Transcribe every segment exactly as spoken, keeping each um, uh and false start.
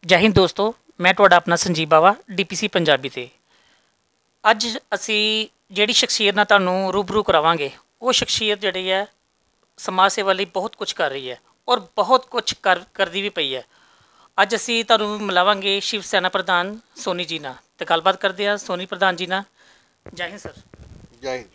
ਜੈ ਹਿੰਦ ਦੋਸਤੋ, ਮੈਂ ਤੁਹਾਡਾ ਆਪਣਾ ਸੰਜੀਵ ਬਾਵਾ ਡੀਪੀਸੀ ਪੰਜਾਬੀ ਤੇ ਅੱਜ ਅਸੀਂ ਜਿਹੜੀ ਸ਼ਖਸੀਅਤ ਨਾਲ ਤੁਹਾਨੂੰ ਰੂਬਰੂ ਕਰਾਵਾਂਗੇ ਉਹ ਸ਼ਖਸੀਅਤ ਜਿਹੜੀ ਹੈ ਸਮਾਜ ਸੇਵਾ ਲਈ ਬਹੁਤ ਕੁਝ ਕਰ ਰਹੀ ਹੈ ਔਰ ਬਹੁਤ ਕੁਝ ਕਰ ਕਰਦੀ ਵੀ ਪਈ ਹੈ। ਅੱਜ ਅਸੀਂ ਤੁਹਾਨੂੰ ਮਿਲਾਵਾਂਗੇ ਸ਼ਿਵ ਸੈਨਾ ਪ੍ਰਧਾਨ ਸੋਨੀ ਜੀ ਨਾਲ ਤੇ ਗੱਲਬਾਤ ਕਰਦੇ ਹਾਂ ਸੋਨੀ ਪ੍ਰਧਾਨ ਜੀ ਨਾਲ। ਜੈ ਹਿੰਦ ਸਰ। ਜੈ ਹਿੰਦ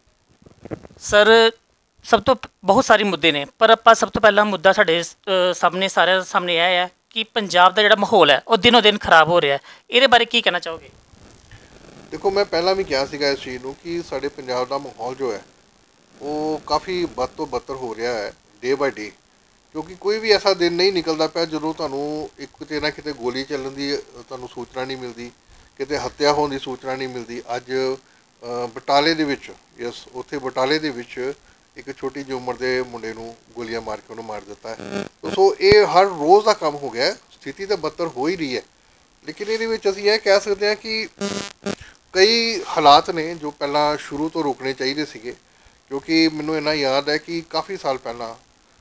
ਸਰ, ਸਭ ਤੋਂ ਬਹੁਤ ਸਾਰੇ ਮੁੱਦੇ ਨੇ ਪਰ ਆਪਾਂ ਸਭ ਤੋਂ ਪਹਿਲਾਂ ਮੁੱਦਾ ਸਾਡੇ ਅ, ਸਾਹਮਣੇ ਸਾਰਿਆਂ ਦੇ ਸਾਹਮਣੇ ਇਹ ਹੈ ਕਿ ਪੰਜਾਬ ਦਾ ਜਿਹੜਾ ਮਾਹੌਲ ਹੈ ਉਹ ਦਿਨੋਂ ਦਿਨ ਖਰਾਬ ਹੋ ਰਿਹਾ ਹੈ। ਇਹਦੇ ਬਾਰੇ ਕੀ ਕਹਿਣਾ ਚਾਹੋਗੇ? ਦੇਖੋ, ਮੈਂ ਪਹਿਲਾਂ ਵੀ ਕਿਹਾ ਸੀਗਾ ਇਸ ਚੀਜ਼ ਨੂੰ ਕਿ ਸਾਡੇ ਪੰਜਾਬ ਦਾ ਮਾਹੌਲ ਜੋ ਹੈ ਉਹ ਕਾਫੀ ਬਦ ਤੋਂ ਬੱਤਰ ਹੋ ਰਿਹਾ ਹੈ ਡੇ ਬਾਈ ਡੇ, ਕਿਉਂਕਿ ਕੋਈ ਵੀ ਐਸਾ ਦਿਨ ਨਹੀਂ ਨਿਕਲਦਾ ਪਿਆ ਜਦੋਂ ਤੁਹਾਨੂੰ ਇੱਕ ਕਿਤੇ ਨਾ ਕਿਤੇ ਗੋਲੀ ਚੱਲਣ ਦੀ ਤੁਹਾਨੂੰ ਸੂਚਨਾ ਨਹੀਂ ਮਿਲਦੀ, ਕਿਤੇ ਹੱਤਿਆ ਹੋਣ ਦੀ ਸੂਚਨਾ ਨਹੀਂ ਮਿਲਦੀ। ਅੱਜ ਬਟਾਲੇ ਦੇ ਵਿੱਚ ਯਸ ਉੱਥੇ ਬਟਾਲੇ ਦੇ ਵਿੱਚ ਇੱਕ ਛੋਟੀ ਜਿਹੀ ਉਮਰ ਦੇ ਮੁੰਡੇ ਨੂੰ ਗੋਲੀਆਂ ਮਾਰ ਕੇ ਉਹਨੂੰ ਮਾਰ ਦਿੱਤਾ ਹੈ। ਸੋ ਇਹ ਹਰ ਰੋਜ਼ ਦਾ ਕੰਮ ਹੋ ਗਿਆ। ਸਥਿਤੀ ਤਾਂ ਬੱਤਰ ਹੋ ਹੀ ਰਹੀ ਹੈ, ਲੇਕਿਨ ਇਹਦੇ ਵਿੱਚ ਅਸੀਂ ਇਹ ਕਹਿ ਸਕਦੇ ਹਾਂ ਕਿ ਕਈ ਹਾਲਾਤ ਨੇ ਜੋ ਪਹਿਲਾਂ ਸ਼ੁਰੂ ਤੋਂ ਰੋਕਣੇ ਚਾਹੀਦੇ ਸੀਗੇ, ਕਿਉਂਕਿ ਮੈਨੂੰ ਇੰਨਾ ਯਾਦ ਹੈ ਕਿ ਕਾਫੀ ਸਾਲ ਪਹਿਲਾਂ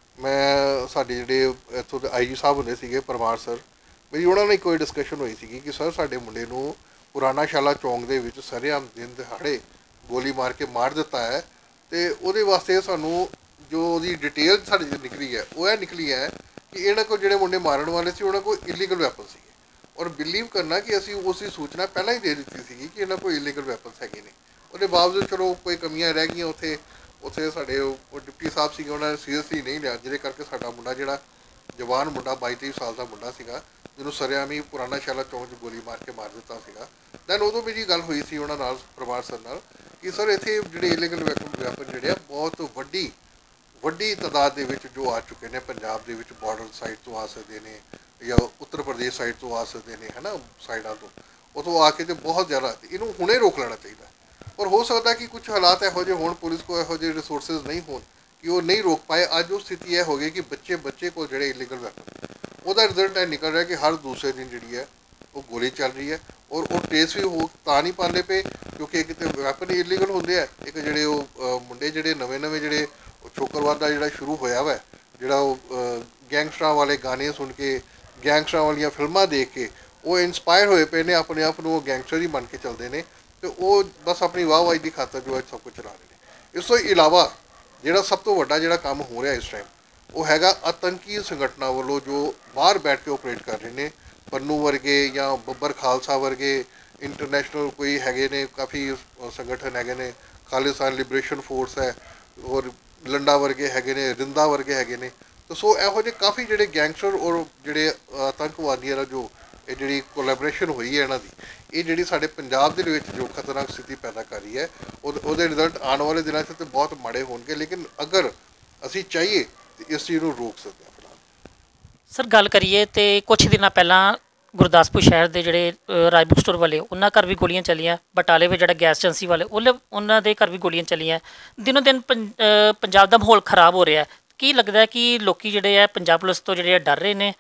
ਮੈਂ ਸਾਡੇ ਜਿਹੜੇ ਇੱਥੋਂ ਦੇ ਆਈ ਜੀ ਸਾਹਿਬ ਹੁੰਦੇ ਸੀਗੇ ਪਰਮਾਰ ਸਰ, ਮੇਰੀ ਉਹਨਾਂ ਨਾਲ ਕੋਈ ਡਿਸਕਸ਼ਨ ਹੋਈ ਸੀਗੀ ਕਿ ਸਰ ਸਾਡੇ ਮੁੰਡੇ ਨੂੰ ਪੁਰਾਣਾ ਸ਼ਾਲਾ ਚੌਂਕ ਦੇ ਵਿੱਚ ਸਰੇਆਮ ਦਿਨ ਦਿਹਾੜੇ ਗੋਲੀ ਮਾਰ ਕੇ ਮਾਰ ਦਿੱਤਾ ਹੈ, ਅਤੇ ਉਹਦੇ ਵਾਸਤੇ ਸਾਨੂੰ ਜੋ ਉਹਦੀ ਡਿਟੇਲ ਸਾਡੀ ਨਿਕਲੀ ਹੈ ਉਹ ਇਹ ਨਿਕਲੀ ਹੈ ਕਿ ਇਹਨਾਂ ਕੋਲ ਜਿਹੜੇ ਮੁੰਡੇ ਮਾਰਨ ਵਾਲੇ ਸੀ ਉਹਨਾਂ ਕੋਲ ਇਲੀਗਲ ਵੈਪਨ ਸੀਗੇ, ਔਰ ਬਿਲੀਵ ਕਰਨਾ ਕਿ ਅਸੀਂ ਉਸ ਦੀ ਸੂਚਨਾ ਪਹਿਲਾਂ ਹੀ ਦੇ ਦਿੱਤੀ ਸੀਗੀ ਕਿ ਇਹਨਾਂ ਕੋਲ ਇਲੀਗਲ ਵੈਪਨਸ ਹੈਗੇ ਨੇ। ਉਹਦੇ ਬਾਵਜੂਦ ਚਲੋ ਕੋਈ ਕਮੀਆਂ ਰਹਿ ਗਈਆਂ ਉੱਥੇ ਉੱਥੇ ਸਾਡੇ ਉਹ ਡਿਪਟੀ ਸਾਹਿਬ ਸੀਗੇ, ਉਹਨਾਂ ਨੇ ਸੀਰੀਅਸਲੀ ਨਹੀਂ ਲਿਆ, ਜਿਹਦੇ ਕਰਕੇ ਸਾਡਾ ਮੁੰਡਾ ਜਿਹੜਾ ਜਵਾਨ ਮੁੰਡਾ ਬਾਈ ਤੇਈ ਸਾਲ ਦਾ ਮੁੰਡਾ ਸੀਗਾ ਜਿਹਨੂੰ ਸਰਿਆਮ ਹੀ ਪੁਰਾਣਾ ਸ਼ਾਲਾ ਚੌਂਕ 'ਚ ਗੋਲੀ ਮਾਰ ਕੇ ਮਾਰ ਦਿੱਤਾ ਸੀਗਾ। ਦੈਨ ਉਦੋਂ ਮੇਰੀ ਗੱਲ ਹੋਈ ਸੀ ਉਹਨਾਂ ਨਾਲ ਪਰਮਾਰ ਸਰ ਨਾਲ ਕਿ ਸਰ ਇੱਥੇ ਜਿਹੜੇ ਇਲੀਗਲ ਵੈਪਨ ਵੈਪਨ ਜਿਹੜੇ ਆ ਬਹੁਤ ਵੱਡੀ ਵੱਡੀ ਤਾਦਾਦ ਦੇ ਵਿੱਚ ਜੋ ਆ ਚੁੱਕੇ ਨੇ ਪੰਜਾਬ ਦੇ ਵਿੱਚ, ਬਾਰਡਰ ਸਾਈਡ ਤੋਂ ਆ ਸਕਦੇ ਨੇ ਜਾਂ ਉੱਤਰ ਪ੍ਰਦੇਸ਼ ਸਾਈਡ ਤੋਂ ਆ ਸਕਦੇ ਨੇ, ਹੈ ਨਾ, ਸਾਈਡਾਂ ਤੋਂ ਉੱਥੋਂ ਆ ਕੇ ਤਾਂ ਬਹੁਤ ਜ਼ਿਆਦਾ ਇਹਨੂੰ ਹੁਣੇ ਰੋਕ ਲੈਣਾ ਚਾਹੀਦਾ। ਔਰ ਹੋ ਸਕਦਾ ਕਿ ਕੁਛ ਹਾਲਾਤ ਇਹੋ ਜਿਹੇ ਹੋਣ, ਪੁਲਿਸ ਕੋਲ ਇਹੋ ਜਿਹੇ ਰਿਸੋਰਸਿਸ ਨਹੀਂ ਹੋਣ ਕਿ ਉਹ ਨਹੀਂ ਰੋਕ ਪਾਏ। ਅੱਜ ਉਹ ਸਥਿਤੀ ਇਹ ਹੋ ਗਈ ਕਿ ਬੱਚੇ ਬੱਚੇ ਕੋਲ ਜਿਹੜੇ ਇਲੀਗਲ ਵੈਪਨ, ਉਹਦਾ ਰਿਜ਼ਲਟ ਇਹ ਨਿਕਲ ਰਿਹਾ ਕਿ ਹਰ ਦੂਸਰੇ ਦਿਨ ਜਿਹੜੀ ਹੈ ਉਹ ਗੋਲੀ ਚੱਲ ਰਹੀ ਹੈ, ਔਰ ਉਹ ਟ੍ਰੇਸ ਵੀ ਹੋ ਤਾਂ ਨਹੀਂ ਪਾਉਂਦੇ ਪਏ ਕਿਉਂਕਿ ਇੱਕ ਤਾਂ ਵੈਪਨ ਇਲੀਗਲ ਹੁੰਦੇ ਆ, ਇੱਕ ਜਿਹੜੇ ਉਹ ਮੁੰਡੇ ਜਿਹੜੇ ਨਵੇਂ ਨਵੇਂ ਜਿਹੜੇ ਛੋਕਰਵਾਦ ਦਾ ਜਿਹੜਾ ਸ਼ੁਰੂ ਹੋਇਆ ਵਾ, ਜਿਹੜਾ ਉਹ ਗੈਂਗਸਟਰਾਂ ਵਾਲੇ ਗਾਣੇ ਸੁਣ ਕੇ ਗੈਂਗਸਟਰਾਂ ਵਾਲੀਆਂ ਫਿਲਮਾਂ ਦੇਖ ਕੇ ਉਹ ਇੰਸਪਾਇਰ ਹੋਏ ਪਏ ਨੇ, ਆਪਣੇ ਆਪ ਨੂੰ ਉਹ ਗੈਂਗਸਟਰ ਹੀ ਬਣ ਕੇ ਚੱਲਦੇ ਨੇ, ਅਤੇ ਉਹ ਬਸ ਆਪਣੀ ਵਾਹਵਾਹੀ ਦੀ ਖਾਤਰ ਜੋ ਹੈ ਸਭ ਕੁਝ ਚਲਾ ਰਹੇ ਨੇ। ਇਸ ਤੋਂ ਇਲਾਵਾ ਜਿਹੜਾ ਸਭ ਤੋਂ ਵੱਡਾ ਜਿਹੜਾ ਕੰਮ ਹੋ ਰਿਹਾ ਇਸ ਟਾਈਮ ਉਹ ਹੈਗਾ ਆਤੰਕੀ ਸੰਗਠਨਾਂ ਵੱਲੋਂ ਜੋ ਬਾਹਰ ਬੈਠ ਕੇ ਓਪਰੇਟ ਕਰ ਰਹੇ ਨੇ। ਪੰਨੂ ਵਰਗੇ ਜਾਂ ਬੱਬਰ ਖਾਲਸਾ ਵਰਗੇ ਇੰਟਰਨੈਸ਼ਨਲ ਕੋਈ ਹੈਗੇ ਨੇ, ਕਾਫੀ ਸੰਗਠਨ ਹੈਗੇ ਨੇ, ਖਾਲਿਸਤਾਨ ਲਿਬਰੇਸ਼ਨ ਫੋਰਸ ਹੈ, ਔਰ ਲੰਡਾ ਵਰਗੇ ਹੈਗੇ ਨੇ, ਰਿੰਦਾ ਵਰਗੇ ਹੈਗੇ ਨੇ। ਤਾਂ ਸੋ ਇਹੋ ਜਿਹੇ ਕਾਫੀ ਜਿਹੜੇ ਗੈਂਗਸਟਰ ਔਰ ਜਿਹੜੇ ਆਤੰਕਵਾਦੀਆਂ ਦਾ ਜੋ ਇਹ ਜਿਹੜੀ ਕੋਲੈਬੋਰੇਸ਼ਨ ਹੋਈ ਹੈ ਇਹਨਾਂ ਦੀ, ਇਹ ਜਿਹੜੀ ਸਾਡੇ ਪੰਜਾਬ ਦੇ ਵਿੱਚ ਜੋ ਖਤਰਨਾਕ ਸਥਿਤੀ ਪੈਦਾ ਕਰ ਰਹੀ ਹੈ ਉਹ ਉਹਦੇ ਰਿਜ਼ਲਟ ਆਉਣ ਵਾਲੇ ਦਿਨਾਂ 'ਚ ਤਾਂ ਬਹੁਤ ਮਾੜੇ ਹੋਣਗੇ, ਲੇਕਿਨ ਅਗਰ ਅਸੀਂ ਚਾਹੀਏ ਤਾਂ ਇਸ ਚੀਜ਼ ਨੂੰ ਰੋਕ ਸਕਦੇ ਹਾਂ। ਫਿਲਹਾਲ ਸਰ, ਗੱਲ ਕਰੀਏ ਤਾਂ ਕੁਛ ਦਿਨਾਂ ਪਹਿਲਾਂ ਗੁਰਦਾਸਪੁਰ ਸ਼ਹਿਰ ਦੇ ਜਿਹੜੇ ਰਾਜ ਬੁੱਕ ਸਟੋਰ ਵਾਲੇ ਉਹਨਾਂ ਘਰ ਵੀ ਗੋਲੀਆਂ ਚੱਲੀਆਂ, ਬਟਾਲੇ ਵਿੱਚ ਜਿਹੜਾ ਗੈਸ ਏਜੰਸੀ ਵਾਲੇ ਉਹਲੇ ਉਹਨਾਂ ਦੇ ਘਰ ਵੀ ਗੋਲੀਆਂ ਚੱਲੀਆਂ। ਦਿਨੋਂ ਦਿਨ ਪੰ ਪੰਜਾਬ ਦਾ ਮਾਹੌਲ ਖਰਾਬ ਹੋ ਰਿਹਾ। ਕੀ ਲੱਗਦਾ ਕਿ ਲੋਕੀ ਜਿਹੜੇ ਆ ਪੰਜਾਬ ਪੁਲਿਸ ਤੋਂ ਜਿਹੜੇ ਆ ਡਰ ਰਹੇ ਨੇ,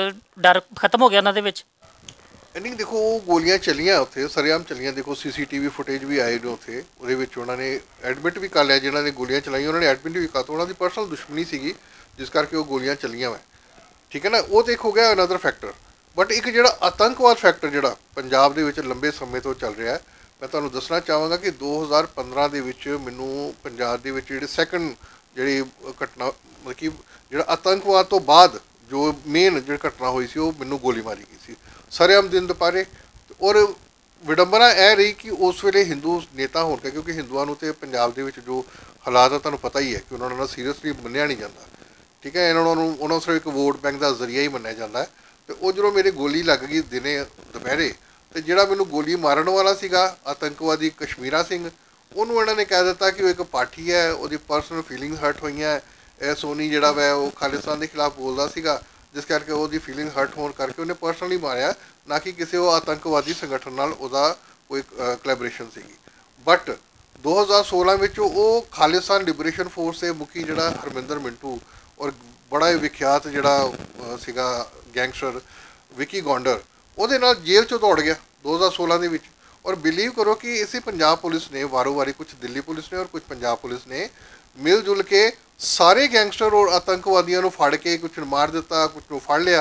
ਡਰ ਖਤਮ ਹੋ ਗਿਆ ਉਹਨਾਂ ਦੇ ਵਿੱਚ? ਨਹੀਂ, ਦੇਖੋ ਉਹ ਗੋਲੀਆਂ ਚੱਲੀਆਂ ਉੱਥੇ ਸਰੇਆਮ ਚੱਲੀਆਂ। ਦੇਖੋ ਸੀ ਸੀ ਟੀ ਵੀ ਫੁਟੇਜ ਵੀ ਆਏ ਨੇ ਉੱਥੇ, ਉਹਦੇ ਵਿੱਚ ਉਹਨਾਂ ਨੇ ਐਡਮਿਟ ਵੀ ਕਰ ਲਿਆ, ਜਿਹਨਾਂ ਨੇ ਗੋਲੀਆਂ ਚਲਾਈਆਂ ਉਹਨਾਂ ਨੇ ਐਡਮਿਟ ਵੀ ਕਰਤਾ, ਉਹਨਾਂ ਦੀ ਪਰਸਨਲ ਦੁਸ਼ਮਣੀ ਸੀਗੀ ਜਿਸ ਕਰਕੇ ਉਹ ਗੋਲੀਆਂ ਚੱਲੀਆਂ ਵਾ, ਠੀਕ ਹੈ ਨਾ। ਉਹ ਤਾਂ ਇੱਕ ਹੋ ਗਿਆ ਅਨਦਰ ਫੈਕਟਰ, ਬਟ ਇੱਕ ਜਿਹੜਾ ਆਤੰਕਵਾਦ ਫੈਕਟਰ ਜਿਹੜਾ ਪੰਜਾਬ ਦੇ ਵਿੱਚ ਲੰਬੇ ਸਮੇਂ ਤੋਂ ਚੱਲ ਰਿਹਾ, ਮੈਂ ਤੁਹਾਨੂੰ ਦੱਸਣਾ ਚਾਹਾਂਗਾ ਕਿ ਦੋ ਹਜ਼ਾਰ ਪੰਦਰਾਂ ਦੇ ਵਿੱਚ ਮੈਨੂੰ ਪੰਜਾਬ ਦੇ ਵਿੱਚ ਜਿਹੜੇ ਸੈਕਿੰਡ ਜਿਹੜੀ ਘਟਨਾ ਮਤਲਬ ਕਿ ਜਿਹੜਾ ਆਤੰਕਵਾਦ ਤੋਂ ਬਾਅਦ ਜੋ ਮੇਨ ਜਿਹੜੀ ਘਟਨਾ ਹੋਈ ਸੀ ਉਹ ਮੈਨੂੰ ਗੋਲੀ ਮਾਰੀ ਗਈ ਸੀ ਸਰੇਆਮ ਦਿਨ ਦੁਪਹਿਰੇ। ਔਰ ਵਿਡੰਬਨਾ ਇਹ ਰਹੀ ਕਿ ਉਸ ਵੇਲੇ ਹਿੰਦੂ ਨੇਤਾ ਹੋਣ ਕੇ, ਕਿਉਂਕਿ ਹਿੰਦੂਆਂ ਨੂੰ ਤਾਂ ਪੰਜਾਬ ਦੇ ਵਿੱਚ ਜੋ ਹਾਲਾਤ ਆ ਤੁਹਾਨੂੰ ਪਤਾ ਹੀ ਹੈ ਕਿ ਉਹਨਾਂ ਨਾਲ ਸੀਰੀਅਸਲੀ ਮੰਨਿਆ ਨਹੀਂ ਜਾਂਦਾ, ਠੀਕ ਹੈ। ਇਹਨਾਂ ਨੂੰ ਉਹਨਾਂ ਨੂੰ ਸਿਰਫ ਇੱਕ ਵੋਟ ਬੈਂਕ ਦਾ ਜ਼ਰੀਆ ਹੀ ਮੰਨਿਆ ਜਾਂਦਾ ਹੈ। ਅਤੇ ਉਹ ਜਦੋਂ ਮੇਰੇ ਗੋਲੀ ਲੱਗ ਗਈ ਦਿਨੇ ਦੁਪਹਿਰੇ, ਅਤੇ ਜਿਹੜਾ ਮੈਨੂੰ ਗੋਲੀ ਮਾਰਨ ਵਾਲਾ ਸੀਗਾ ਆਤੰਕਵਾਦੀ ਕਸ਼ਮੀਰਾ ਸਿੰਘ, ਉਹਨੂੰ ਇਹਨਾਂ ਨੇ ਕਹਿ ਦਿੱਤਾ ਕਿ ਉਹ ਇੱਕ ਪਾਠੀ ਹੈ, ਉਹਦੀ ਪਰਸਨਲ ਫੀਲਿੰਗ ਹਰਟ ਹੋਈਆਂ। ਇਹ ਸੋਨੀ ਜਿਹੜਾ ਵੈ ਉਹ ਖਾਲਿਸਤਾਨ ਦੇ ਖਿਲਾਫ ਬੋਲਦਾ ਸੀਗਾ, ਜਿਸ ਕਰਕੇ ਉਹਦੀ ਫੀਲਿੰਗ ਹਰਟ ਹੋਣ ਕਰਕੇ ਉਹਨੇ ਪਰਸਨਲੀ ਮਾਰਿਆ, ਨਾ ਕਿ ਕਿਸੇ ਉਹ ਆਤੰਕਵਾਦੀ ਸੰਗਠਨ ਨਾਲ ਉਹਦਾ ਕੋਈ ਕੋਲੈਬੋਰੇਸ਼ਨ ਸੀਗੀ। ਬਟ ਦੋ ਹਜ਼ਾਰ ਸੋਲਾਂ ਵਿੱਚ ਉਹ ਖਾਲਿਸਤਾਨ ਲਿਬਰੇਸ਼ਨ ਫੋਰਸ ਦੇ ਮੁਖੀ ਜਿਹੜਾ ਹਰਮਿੰਦਰ ਮਿੰਟੂ ਔਰ ਬੜਾ ਹੀ ਵਿਖਿਆਤ ਜਿਹੜਾ ਸੀਗਾ ਗੈਂਗਸਟਰ ਵਿੱਕੀ ਗੌਂਡਰ, ਉਹਦੇ ਨਾਲ ਜੇਲ੍ਹ 'ਚੋਂ ਦੌੜ ਗਿਆ ਦੋ ਹਜ਼ਾਰ ਸੋਲਾਂ ਦੇ ਵਿੱਚ। ਔਰ ਬਿਲੀਵ ਕਰੋ ਕਿ ਇਸੇ ਪੰਜਾਬ ਪੁਲਿਸ ਨੇ ਵਾਰੋ ਵਾਰੀ, ਕੁਛ ਦਿੱਲੀ ਪੁਲਿਸ ਨੇ ਔਰ ਕੁਛ ਪੰਜਾਬ ਪੁਲਿਸ ਨੇ ਮਿਲ ਜੁਲ ਕੇ ਸਾਰੇ ਗੈਂਗਸਟਰ ਔਰ ਆਤੰਕਵਾਦੀਆਂ ਨੂੰ ਫੜ ਕੇ ਕੁਛ ਨੂੰ ਮਾਰ ਦਿੱਤਾ, ਕੁਛ ਨੂੰ ਫੜ ਲਿਆ,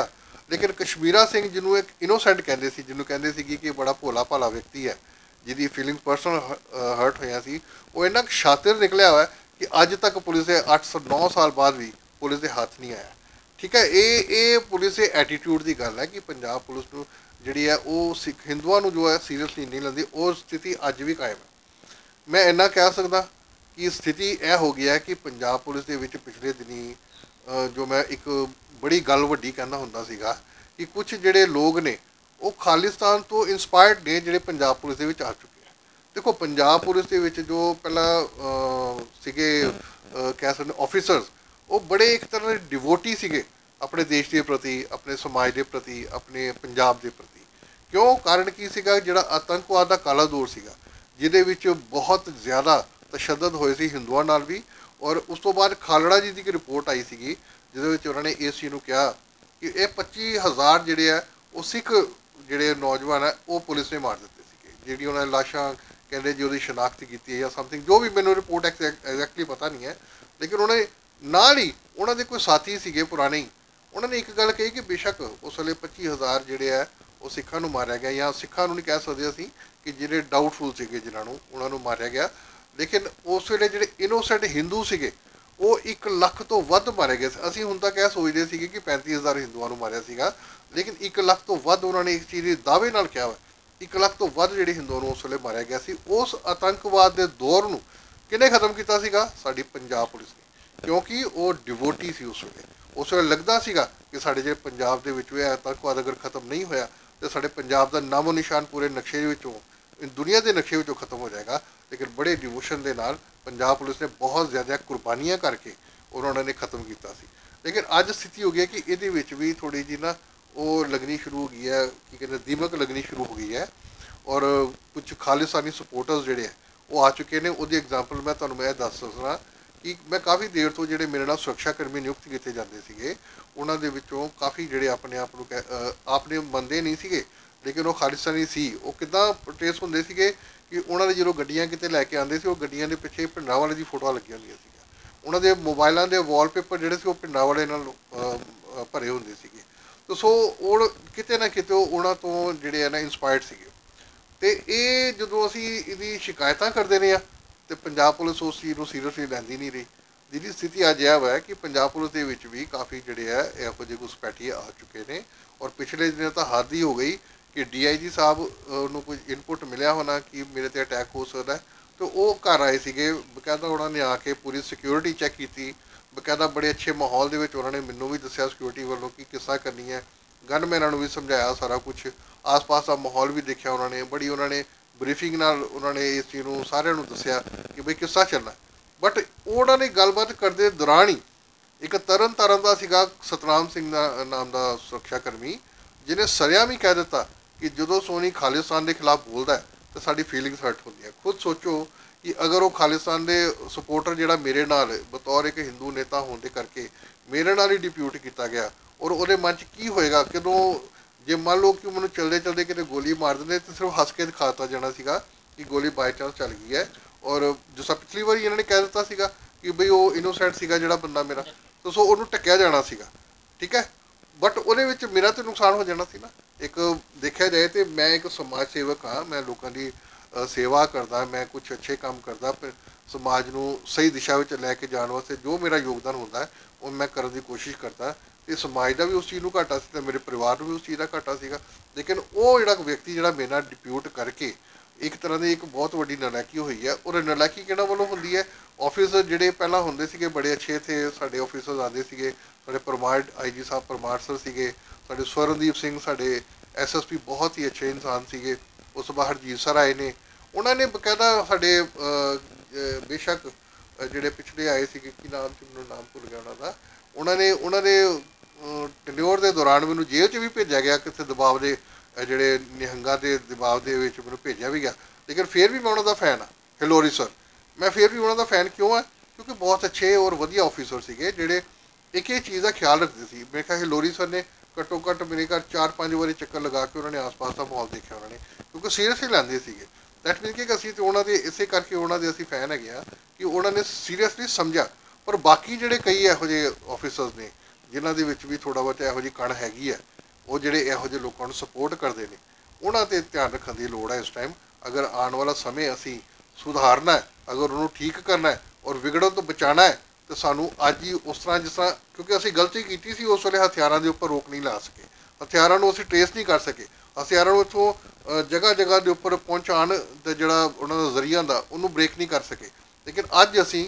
ਲੇਕਿਨ ਕਸ਼ਮੀਰਾ ਸਿੰਘ ਜਿਹਨੂੰ ਇੱਕ ਇਨੋਸੈਂਟ ਕਹਿੰਦੇ ਸੀ, ਜਿਹਨੂੰ ਕਹਿੰਦੇ ਸੀ ਕਿ ਬੜਾ ਭੋਲਾ ਭਾਲਾ ਵਿਅਕਤੀ ਹੈ, ਜਿਹਦੀ ਫੀਲਿੰਗ ਪਰਸਨਲ ਹਰਟ ਹੋਈਆਂ ਸੀ, ਉਹ ਇੰਨਾ ਸ਼ਾਤਿਰ ਨਿਕਲਿਆ ਹੋਇਆ ਕਿ ਅੱਜ ਤੱਕ ਪੁਲਿਸ ਦੇ ਅੱਠ ਸੌ ਨੌ ਸਾਲ ਬਾਅਦ ਵੀ ਪੁਲਿਸ ਦੇ ਹੱਥ ਨਹੀਂ ਆਇਆ। ਠੀਕ ਹੈ, ਇਹ ਇਹ ਪੁਲਿਸ ਦੇ ਐਟੀਟਿਊਡ ਦੀ ਗੱਲ ਹੈ ਕਿ ਪੰਜਾਬ ਪੁਲਿਸ ਨੂੰ ਜਿਹੜੀ ਹੈ ਉਹ ਸਿੱਖ ਹਿੰਦੂਆਂ ਨੂੰ ਜੋ ਹੈ ਸੀਰੀਅਸਲੀ ਨਹੀਂ ਲੈਂਦੀ। ਉਹ ਸਥਿਤੀ ਅੱਜ ਵੀ ਕਾਇਮ ਹੈ। ਮੈਂ ਇੰਨਾ ਕਹਿ ਸਕਦਾ ਕਿ ਸਥਿਤੀ ਇਹ ਹੋ ਗਈ ਹੈ ਕਿ ਪੰਜਾਬ ਪੁਲਿਸ ਦੇ ਵਿੱਚ ਪਿਛਲੇ ਦਿਨੀ ਜੋ ਮੈਂ ਇੱਕ ਬੜੀ ਗੱਲ ਵੱਡੀ ਕਹਿੰਦਾ ਹੁੰਦਾ ਸੀਗਾ ਕਿ ਕੁਝ ਜਿਹੜੇ ਲੋਕ ਨੇ ਉਹ ਖਾਲਿਸਤਾਨ ਤੋਂ ਇੰਸਪਾਇਰਡ ਨੇ, ਜਿਹੜੇ ਪੰਜਾਬ ਪੁਲਿਸ ਦੇ ਵਿੱਚ ਆ ਚੁੱਕੇ ਆ। ਦੇਖੋ, ਪੰਜਾਬ ਪੁਲਿਸ ਦੇ ਵਿੱਚ ਜੋ ਪਹਿਲਾਂ ਸੀਗੇ ਕਹਿ ਸਕਦੇ ਆਫਿਸਰਸ, ਉਹ ਬੜੇ ਇੱਕ ਤਰ੍ਹਾਂ ਦੇ ਡਿਵੋਟੀ ਸੀਗੇ ਆਪਣੇ ਦੇਸ਼ ਦੇ ਪ੍ਰਤੀ, ਆਪਣੇ ਸਮਾਜ ਦੇ ਪ੍ਰਤੀ, ਆਪਣੇ ਪੰਜਾਬ ਦੇ ਪ੍ਰਤੀ। ਕਿਉਂ? ਕਾਰਨ ਕੀ ਸੀਗਾ? ਜਿਹੜਾ ਆਤੰਕਵਾਦ ਦਾ ਕਾਲਾ ਦੌਰ ਸੀਗਾ, ਜਿਹਦੇ ਵਿੱਚ ਬਹੁਤ ਜ਼ਿਆਦਾ ਤਸ਼ੱਦਦ ਹੋਏ ਸੀ ਹਿੰਦੂਆਂ ਨਾਲ ਵੀ, ਔਰ ਉਸ ਤੋਂ ਬਾਅਦ ਖਾਲੜਾ ਜੀ ਦੀ ਇੱਕ ਰਿਪੋਰਟ ਆਈ ਸੀਗੀ ਜਿਹਦੇ ਵਿੱਚ ਉਹਨਾਂ ਨੇ ਇਸ ਚੀਜ਼ ਨੂੰ ਕਿਹਾ ਕਿ ਇਹ ਪੱਚੀ ਹਜ਼ਾਰ ਜਿਹੜੇ ਆ ਉਹ ਸਿੱਖ ਜਿਹੜੇ ਨੌਜਵਾਨ ਹੈ ਉਹ ਪੁਲਿਸ ਨੇ ਮਾਰ ਦਿੱਤੇ ਸੀਗੇ। ਜਿਹੜੀ ਉਹਨਾਂ ਨੇ ਲਾਸ਼ਾਂ ਕਹਿੰਦੇ ਜੀ ਉਹਦੀ ਸ਼ਨਾਖਤ ਕੀਤੀ ਹੈ ਜਾਂ ਸਮਥਿੰਗ, ਜੋ ਵੀ ਮੈਨੂੰ ਰਿਪੋਰਟ ਐਗਜ਼ੈਕਟਲੀ ਪਤਾ ਨਹੀਂ ਹੈ, ਲੇਕਿਨ ਉਹਨੇ ਨਾਲ ਹੀ ਉਹਨਾਂ ਦੇ ਕੋਈ ਸਾਥੀ ਸੀਗੇ ਪੁਰਾਣੇ ਹੀ, ਉਹਨਾਂ ਨੇ ਇੱਕ ਗੱਲ ਕਹੀ ਕਿ ਬੇਸ਼ੱਕ ਉਸ ਵੇਲੇ ਪੱਚੀ ਹਜ਼ਾਰ ਜਿਹੜੇ ਆ ਉਹ ਸਿੱਖਾਂ ਨੂੰ ਮਾਰਿਆ ਗਿਆ, ਜਾਂ ਸਿੱਖਾਂ ਨੂੰ ਨਹੀਂ ਕਹਿ ਸਕਦੇ ਅਸੀਂ ਕਿ ਜਿਹੜੇ ਡਾਊਟਫੁਲ ਸੀਗੇ ਜਿਨ੍ਹਾਂ ਨੂੰ, ਉਹਨਾਂ ਨੂੰ ਮਾਰਿਆ ਗਿਆ, ਲੇਕਿਨ ਉਸ ਵੇਲੇ ਜਿਹੜੇ ਇਨੋਸੈਂਟ ਹਿੰਦੂ ਸੀਗੇ ਉਹ ਇੱਕ ਲੱਖ ਤੋਂ ਵੱਧ ਮਾਰੇ ਗਏ। ਅਸੀਂ ਹੁਣ ਤੱਕ ਇਹ ਸੋਚਦੇ ਸੀਗੇ ਕਿ ਪੈਂਤੀ ਹਜ਼ਾਰ ਹਿੰਦੂਆਂ ਨੂੰ ਮਾਰਿਆ ਸੀਗਾ, ਲੇਕਿਨ ਇੱਕ ਲੱਖ ਤੋਂ ਵੱਧ ਉਹਨਾਂ ਨੇ ਇਸ ਚੀਜ਼ ਦੇ ਦਾਅਵੇ ਨਾਲ ਕਿਹਾ ਵਾ, ਇੱਕ ਲੱਖ ਤੋਂ ਵੱਧ ਜਿਹੜੇ ਹਿੰਦੂਆਂ ਨੂੰ ਉਸ ਵੇਲੇ ਮਾਰਿਆ ਗਿਆ ਸੀ। ਉਸ ਆਤੰਕਵਾਦ ਦੇ ਦੌਰ ਨੂੰ ਕਿਹਨੇ ਖਤਮ ਕੀਤਾ ਸੀਗਾ? ਸਾਡੀ ਪੰਜਾਬ ਪੁਲਿਸ ਨੇ, ਕਿਉਂਕਿ ਉਹ ਡਿਵੋਟੀ ਸੀ ਉਸ ਵੇਲੇ। ਉਸ ਵੇਲੇ ਲੱਗਦਾ ਸੀਗਾ ਕਿ ਸਾਡੇ ਜਿਹੜੇ ਪੰਜਾਬ ਦੇ ਵਿੱਚ ਇਹ ਆਤੰਕਵਾਦ ਅਗਰ ਖਤਮ ਨਹੀਂ ਹੋਇਆ ਤਾਂ ਸਾਡੇ ਪੰਜਾਬ ਦਾ ਨਾਮੋ ਨਿਸ਼ਾਨ ਪੂਰੇ ਨਕਸ਼ੇ ਵਿੱਚੋਂ, ਦੁਨੀਆ ਦੇ ਨਕਸ਼ੇ ਵਿੱਚੋਂ ਖਤਮ ਹੋ ਜਾਏਗਾ। ਲੇਕਿਨ ਬੜੇ ਡਿਵੋਸ਼ਨ ਦੇ ਨਾਲ ਪੰਜਾਬ ਪੁਲਿਸ ਨੇ ਬਹੁਤ ਜ਼ਿਆਦਾ ਕੁਰਬਾਨੀਆਂ ਕਰਕੇ ਉਹਨਾਂ ਨੇ ਖਤਮ ਕੀਤਾ ਸੀ। ਲੇਕਿਨ ਅੱਜ ਸਥਿਤੀ ਹੋ ਗਈ ਹੈ ਕਿ ਇਹਦੇ ਵਿੱਚ ਵੀ ਥੋੜ੍ਹੀ ਜਿਹੀ ਨਾ ਉਹ ਲੱਗਣੀ ਸ਼ੁਰੂ ਹੋ ਗਈ ਹੈ, ਕੀ ਕਹਿੰਦੇ ਦੀਮਕ ਲੱਗਣੀ ਸ਼ੁਰੂ ਹੋ ਗਈ ਹੈ, ਔਰ ਕੁਝ ਖਾਲਿਸਤਾਨੀ ਸਪੋਰਟਰਸ ਜਿਹੜੇ ਹੈ ਉਹ ਆ ਚੁੱਕੇ ਨੇ। ਉਹਦੀ ਐਗਜ਼ਾਮਪਲ ਮੈਂ ਤੁਹਾਨੂੰ ਮੈਂ ਦੱਸ ਸਕਦਾ ਕਿ ਮੈਂ ਕਾਫੀ ਦੇਰ ਤੋਂ ਜਿਹੜੇ ਮੇਰੇ ਨਾਲ ਸੁਰੱਖਿਆ ਕਰਮੀ ਨਿਯੁਕਤ ਕੀਤੇ ਜਾਂਦੇ ਸੀਗੇ, ਉਹਨਾਂ ਦੇ ਵਿੱਚੋਂ ਕਾਫੀ ਜਿਹੜੇ ਆਪਣੇ ਆਪ ਨੂੰ ਕਹਿ ਆਪਣੇ ਮੰਨਦੇ ਨਹੀਂ ਸੀਗੇ, ਲੇਕਿਨ ਉਹ ਖਾਲਿਸਤਾਨੀ ਸੀ। ਉਹ ਕਿੱਦਾਂ ਟ੍ਰੇਸ ਹੁੰਦੇ ਸੀਗੇ ਕਿ ਉਹਨਾਂ ਦੇ ਜਦੋਂ ਗੱਡੀਆਂ ਕਿਤੇ ਲੈ ਕੇ ਆਉਂਦੇ ਸੀ, ਉਹ ਗੱਡੀਆਂ ਦੇ ਪਿੱਛੇ ਭਿੰਡਰਾਂ ਵਾਲੇ ਦੀ ਫੋਟੋਆਂ ਲੱਗੀਆਂ ਹੁੰਦੀਆਂ ਸੀਗੀਆਂ। ਉਹਨਾਂ ਦੇ ਮੋਬਾਈਲਾਂ ਦੇ ਵਾਲਪੇਪਰ ਜਿਹੜੇ ਸੀ ਉਹ ਭਿੰਡਰਾਂ ਵਾਲੇ ਨਾਲ ਭਰੇ ਹੁੰਦੇ ਸੀਗੇ। ਤਾਂ ਸੋ ਉਹ ਕਿਤੇ ਨਾ ਕਿਤੇ ਉਹਨਾਂ ਤੋਂ ਜਿਹੜੇ ਆ ਨਾ ਇੰਸਪਾਇਰਡ ਸੀਗੇ। ਅਤੇ ਇਹ ਜਦੋਂ ਅਸੀਂ ਇਹਦੀ ਸ਼ਿਕਾਇਤਾਂ ਕਰਦੇ ਰਹੇ ਹਾਂ ਅਤੇ ਪੰਜਾਬ ਪੁਲਿਸ ਉਸ ਚੀਜ਼ ਨੂੰ ਸੀਰੀਅਸਲੀ ਲੈਂਦੀ ਨਹੀਂ ਰਹੀ। ਜਿਹਦੀ ਸਥਿਤੀ ਅੱਜ ਇਹ ਹੈ ਕਿ ਪੰਜਾਬ ਪੁਲਿਸ ਦੇ ਵਿੱਚ ਵੀ ਕਾਫੀ ਜਿਹੜੇ ਆ ਇਹੋ ਜਿਹੇ ਘੁਸਪੈਠੀਏ ਆ ਚੁੱਕੇ ਨੇ, ਔਰ ਪਿਛਲੇ ਦਿਨਾਂ ਤਾਂ ਹੱਦ ਹੀ ਹੋ ਗਈ ਕਿ ਡੀ ਆਈ ਜੀ ਸਾਹਿਬ ਨੂੰ ਕੁਝ ਇਨਪੁਟ ਮਿਲਿਆ ਹੋਣਾ ਕਿ ਮੇਰੇ 'ਤੇ ਅਟੈਕ ਹੋ ਸਕਦਾ, ਅਤੇ ਉਹ ਘਰ ਆਏ ਸੀਗੇ। ਬਕਾਇਦਾ ਉਹਨਾਂ ਨੇ ਆ ਕੇ ਪੂਰੀ ਸਿਕਿਉਰਿਟੀ ਚੈੱਕ ਕੀਤੀ, ਬਕਾਇਦਾ ਬੜੇ ਅੱਛੇ ਮਾਹੌਲ ਦੇ ਵਿੱਚ ਉਹਨਾਂ ਨੇ ਮੈਨੂੰ ਵੀ ਦੱਸਿਆ ਸਿਕਿਉਰਿਟੀ ਵੱਲੋਂ ਕਿ ਕਿਸ ਤਰ੍ਹਾਂ ਕਰਨੀ ਹੈ, ਗਨਮੈਨਾਂ ਨੂੰ ਵੀ ਸਮਝਾਇਆ ਸਾਰਾ ਕੁਛ, ਆਸ-ਪਾਸ ਦਾ ਮਾਹੌਲ ਵੀ ਦੇਖਿਆ ਉਹਨਾਂ ਨੇ, ਬੜੀ ਉਹਨਾਂ ਨੇ ਬਰੀਫਿੰਗ ਨਾਲ ਉਹਨਾਂ ਨੇ ਇਸ ਚੀਜ਼ ਨੂੰ ਸਾਰਿਆਂ ਨੂੰ ਦੱਸਿਆ ਕਿ ਬਈ ਕਿਸ ਤਰ੍ਹਾਂ ਚੱਲਣਾ। ਬਟ ਉਹਨਾਂ ਨੇ ਗੱਲਬਾਤ ਕਰਦੇ ਦੌਰਾਨ ਹੀ ਇੱਕ ਤਰਨ ਤਾਰਨ ਦਾ ਸੀਗਾ ਸਤਨਾਮ ਸਿੰਘ ਦਾ ਨਾਮ ਦਾ ਸੁਰੱਖਿਆ ਕਰਮੀ, ਜਿਹਨੇ ਸਰਿਆਮ ਹੀ ਕਹਿ ਦਿੱਤਾ ਕਿ ਜਦੋਂ ਸੋਨੀ ਖਾਲਿਸਤਾਨ ਦੇ ਖਿਲਾਫ ਬੋਲਦਾ ਤਾਂ ਸਾਡੀ ਫੀਲਿੰਗਸ ਹਰਟ ਹੁੰਦੀਆਂ। ਖੁਦ ਸੋਚੋ ਕਿ ਅਗਰ ਉਹ ਖਾਲਿਸਤਾਨ ਦੇ ਸਪੋਰਟਰ ਜਿਹੜਾ ਮੇਰੇ ਨਾਲ ਬਤੌਰ ਇੱਕ ਹਿੰਦੂ ਨੇਤਾ ਹੋਣ ਦੇ ਕਰਕੇ ਮੇਰੇ ਨਾਲ ਹੀ ਡਿਪਿਊਟ ਕੀਤਾ ਗਿਆ, ਔਰ ਉਹਦੇ ਮਨ 'ਚ ਕੀ ਹੋਏਗਾ ਕਦੋਂ ਜੇ ਮੰਨ ਲਓ ਕਿ ਮੈਨੂੰ ਚਲਦੇ ਚਲਦੇ ਕਿਤੇ ਗੋਲੀ ਮਾਰ ਦਿੰਦੇ ਤਾਂ ਸਿਰਫ ਹੱਸ ਕੇ ਦਿਖਾ ਦਿੱਤਾ ਜਾਣਾ ਸੀਗਾ ਕਿ ਗੋਲੀ ਬਾਈ ਚਾਂਸ ਚੱਲ ਗਈ ਹੈ। ਔਰ ਜਿਸ ਤਰ੍ਹਾਂ ਪਿਛਲੀ ਵਾਰੀ ਇਹਨਾਂ ਨੇ ਕਹਿ ਦਿੱਤਾ ਸੀਗਾ ਕਿ ਬਈ ਉਹ ਇਨੋਸੈਂਟ ਸੀਗਾ ਜਿਹੜਾ ਬੰਦਾ ਮੇਰਾ, ਤਾਂ ਸੋ ਉਹਨੂੰ ਢੱਕਿਆ ਜਾਣਾ ਸੀਗਾ। ਠੀਕ ਹੈ, ਬਟ ਉਹਦੇ ਵਿੱਚ ਮੇਰਾ ਤਾਂ ਨੁਕਸਾਨ ਹੋ ਜਾਣਾ ਸੀ ਨਾ। ਇੱਕ ਦੇਖਿਆ ਜਾਏ ਤਾਂ ਮੈਂ ਇੱਕ ਸਮਾਜ ਸੇਵਕ ਹਾਂ, ਮੈਂ ਲੋਕਾਂ ਦੀ ਸੇਵਾ ਕਰਦਾ, ਮੈਂ ਕੁਛ ਅੱਛੇ ਕੰਮ ਕਰਦਾ, ਸਮਾਜ ਨੂੰ ਸਹੀ ਦਿਸ਼ਾ ਵਿੱਚ ਲੈ ਕੇ ਜਾਣ ਵਾਸਤੇ ਜੋ ਮੇਰਾ ਯੋਗਦਾਨ ਹੁੰਦਾ ਹੈ ਉਹ ਮੈਂ ਕਰਨ ਦੀ ਕੋਸ਼ਿਸ਼ ਕਰਦਾ। ਅਤੇ ਸਮਾਜ ਦਾ ਵੀ ਉਸ ਚੀਜ਼ ਨੂੰ ਘਾਟਾ ਸੀ ਅਤੇ ਮੇਰੇ ਪਰਿਵਾਰ ਨੂੰ ਵੀ ਉਸ ਚੀਜ਼ ਦਾ ਘਾਟਾ ਸੀਗਾ। ਲੇਕਿਨ ਉਹ ਜਿਹੜਾ ਵਿਅਕਤੀ ਜਿਹੜਾ ਮੇਰੇ ਨਾਲ ਡਿਪਿਊਟ ਕਰਕੇ ਇੱਕ ਤਰ੍ਹਾਂ ਦੀ ਇੱਕ ਬਹੁਤ ਵੱਡੀ ਨਲਾਇਕੀ ਹੋਈ ਹੈ, ਔਰ ਨਲਾਇਕੀ ਕਿਹਨਾਂ ਵੱਲੋਂ ਹੁੰਦੀ ਹੈ? ਆਫਿਸਰ ਜਿਹੜੇ ਪਹਿਲਾਂ ਹੁੰਦੇ ਸੀਗੇ ਬੜੇ ਅੱਛੇ ਇੱਥੇ ਸਾਡੇ ਆਫਿਸਰਸ ਆਉਂਦੇ ਸੀਗੇ, ਸਾਡੇ ਪਰਮਾਰ ਆਈ ਜੀ ਸਾਹਿਬ ਪਰਮਾਰ ਸਰ ਸੀਗੇ, ਸਾਡੇ ਸਵਰਨਦੀਪ ਸਿੰਘ ਸਾਡੇ ਐਸ ਐਸ ਪੀ ਬਹੁਤ ਹੀ ਅੱਛੇ ਇਨਸਾਨ ਸੀਗੇ। ਉਸ ਤੋਂ ਬਾਅਦ ਹਰਜੀਤ ਸਰ ਆਏ ਨੇ, ਉਹਨਾਂ ਨੇ ਬਕਾਇਦਾ ਸਾਡੇ ਬੇਸ਼ੱਕ ਜਿਹੜੇ ਪਿਛਲੇ ਆਏ ਸੀਗੇ, ਕੀ ਨਾਮ ਸੀ ਮੈਨੂੰ ਨਾਮ ਭੁੱਲ ਗਿਆ ਉਹਨਾਂ ਦਾ, ਉਹਨਾਂ ਨੇ ਉਹਨਾਂ ਦੇ ਟੈਨਿਓਰ ਦੇ ਦੌਰਾਨ ਮੈਨੂੰ ਜੇਲ੍ਹ 'ਚ ਵੀ ਭੇਜਿਆ ਗਿਆ, ਕਿਸੇ ਦਬਾਅ ਦੇ ਜਿਹੜੇ ਨਿਹੰਗਾਂ ਦੇ ਦਬਾਅ ਦੇ ਵਿੱਚ ਮੈਨੂੰ ਭੇਜਿਆ ਵੀ ਗਿਆ। ਲੇਕਿਨ ਫਿਰ ਵੀ ਮੈਂ ਉਹਨਾਂ ਦਾ ਫੈਨ ਹਾਂ, ਹਿਲੋਰੀ ਸਰ। ਮੈਂ ਫਿਰ ਵੀ ਉਹਨਾਂ ਦਾ ਫੈਨ ਕਿਉਂ ਹੈ? ਕਿਉਂਕਿ ਬਹੁਤ ਅੱਛੇ ਔਰ ਵਧੀਆ ਆਫਿਸਰ ਸੀਗੇ ਜਿਹੜੇ ਇੱਕ ਇਹ ਚੀਜ਼ ਦਾ ਖਿਆਲ ਰੱਖਦੇ ਸੀ। ਮੇਰੇ ਖਿਆਲ ਹਿਲੋਰੀ ਸਰ ਨੇ ਘੱਟੋ ਘੱਟ ਮੇਰੇ ਘਰ ਚਾਰ ਪੰਜ ਵਾਰੀ ਚੱਕਰ ਲਗਾ ਕੇ ਉਹਨਾਂ ਨੇ ਆਸ-ਪਾਸ ਦਾ ਮਾਹੌਲ ਦੇਖਿਆ ਉਹਨਾਂ ਨੇ, ਕਿਉਂਕਿ ਸੀਰੀਅਸਲੀ ਲੈਂਦੇ ਸੀਗੇ। ਦੈਟ ਮੀਨ ਕਿ ਅਸੀਂ ਤਾਂ ਉਹਨਾਂ ਦੇ ਇਸੇ ਕਰਕੇ ਉਹਨਾਂ ਦੇ ਅਸੀਂ ਫੈਨ ਹੈਗੇ ਹਾਂ ਕਿ ਉਹਨਾਂ ਨੇ ਸੀਰੀਅਸਲੀ ਸਮਝਿਆ। ਪਰ ਬਾਕੀ ਜਿਹੜੇ ਕਈ ਇਹੋ ਜਿਹੇ ਆਫਿਸਰਸ ਨੇ ਜਿਨ੍ਹਾਂ ਦੇ ਵਿੱਚ ਵੀ ਥੋੜ੍ਹਾ ਬਹੁਤ ਇਹੋ ਜਿਹੀ ਕਣ ਹੈਗੀ ਹੈ, ਉਹ ਜਿਹੜੇ ਇਹੋ ਜਿਹੇ ਲੋਕਾਂ ਨੂੰ ਸਪੋਰਟ ਕਰਦੇ ਨੇ ਉਹਨਾਂ 'ਤੇ ਧਿਆਨ ਰੱਖਣ ਦੀ ਲੋੜ ਹੈ ਇਸ ਟਾਈਮ। ਅਗਰ ਆਉਣ ਵਾਲਾ ਸਮੇਂ ਅਸੀਂ ਸੁਧਾਰਨਾ ਹੈ, ਅਗਰ ਉਹਨੂੰ ਠੀਕ ਕਰਨਾ ਹੈ ਔਰ ਵਿਗੜਨ ਤੋਂ ਬਚਾਉਣਾ ਹੈ, ਤਾਂ ਸਾਨੂੰ ਅੱਜ ਹੀ ਉਸ ਤਰ੍ਹਾਂ ਜਿਸ ਤਰ੍ਹਾਂ, ਕਿਉਂਕਿ ਅਸੀਂ ਗਲਤੀ ਕੀਤੀ ਸੀ ਉਸ ਵੇਲੇ ਹਥਿਆਰਾਂ ਦੇ ਉੱਪਰ ਰੋਕ ਨਹੀਂ ਲਾ ਸਕੇ, ਹਥਿਆਰਾਂ ਨੂੰ ਅਸੀਂ ਟ੍ਰੇਸ ਨਹੀਂ ਕਰ ਸਕੇ, ਹਥਿਆਰਾਂ ਨੂੰ ਇੱਥੋਂ ਜਗ੍ਹਾ ਜਗ੍ਹਾ ਦੇ ਉੱਪਰ ਪਹੁੰਚਾਉਣ ਦਾ ਜਿਹੜਾ ਉਹਨਾਂ ਦਾ ਜ਼ਰੀਆ ਹੁੰਦਾ ਉਹਨੂੰ ਬ੍ਰੇਕ ਨਹੀਂ ਕਰ ਸਕੇ। ਲੇਕਿਨ ਅੱਜ ਅਸੀਂ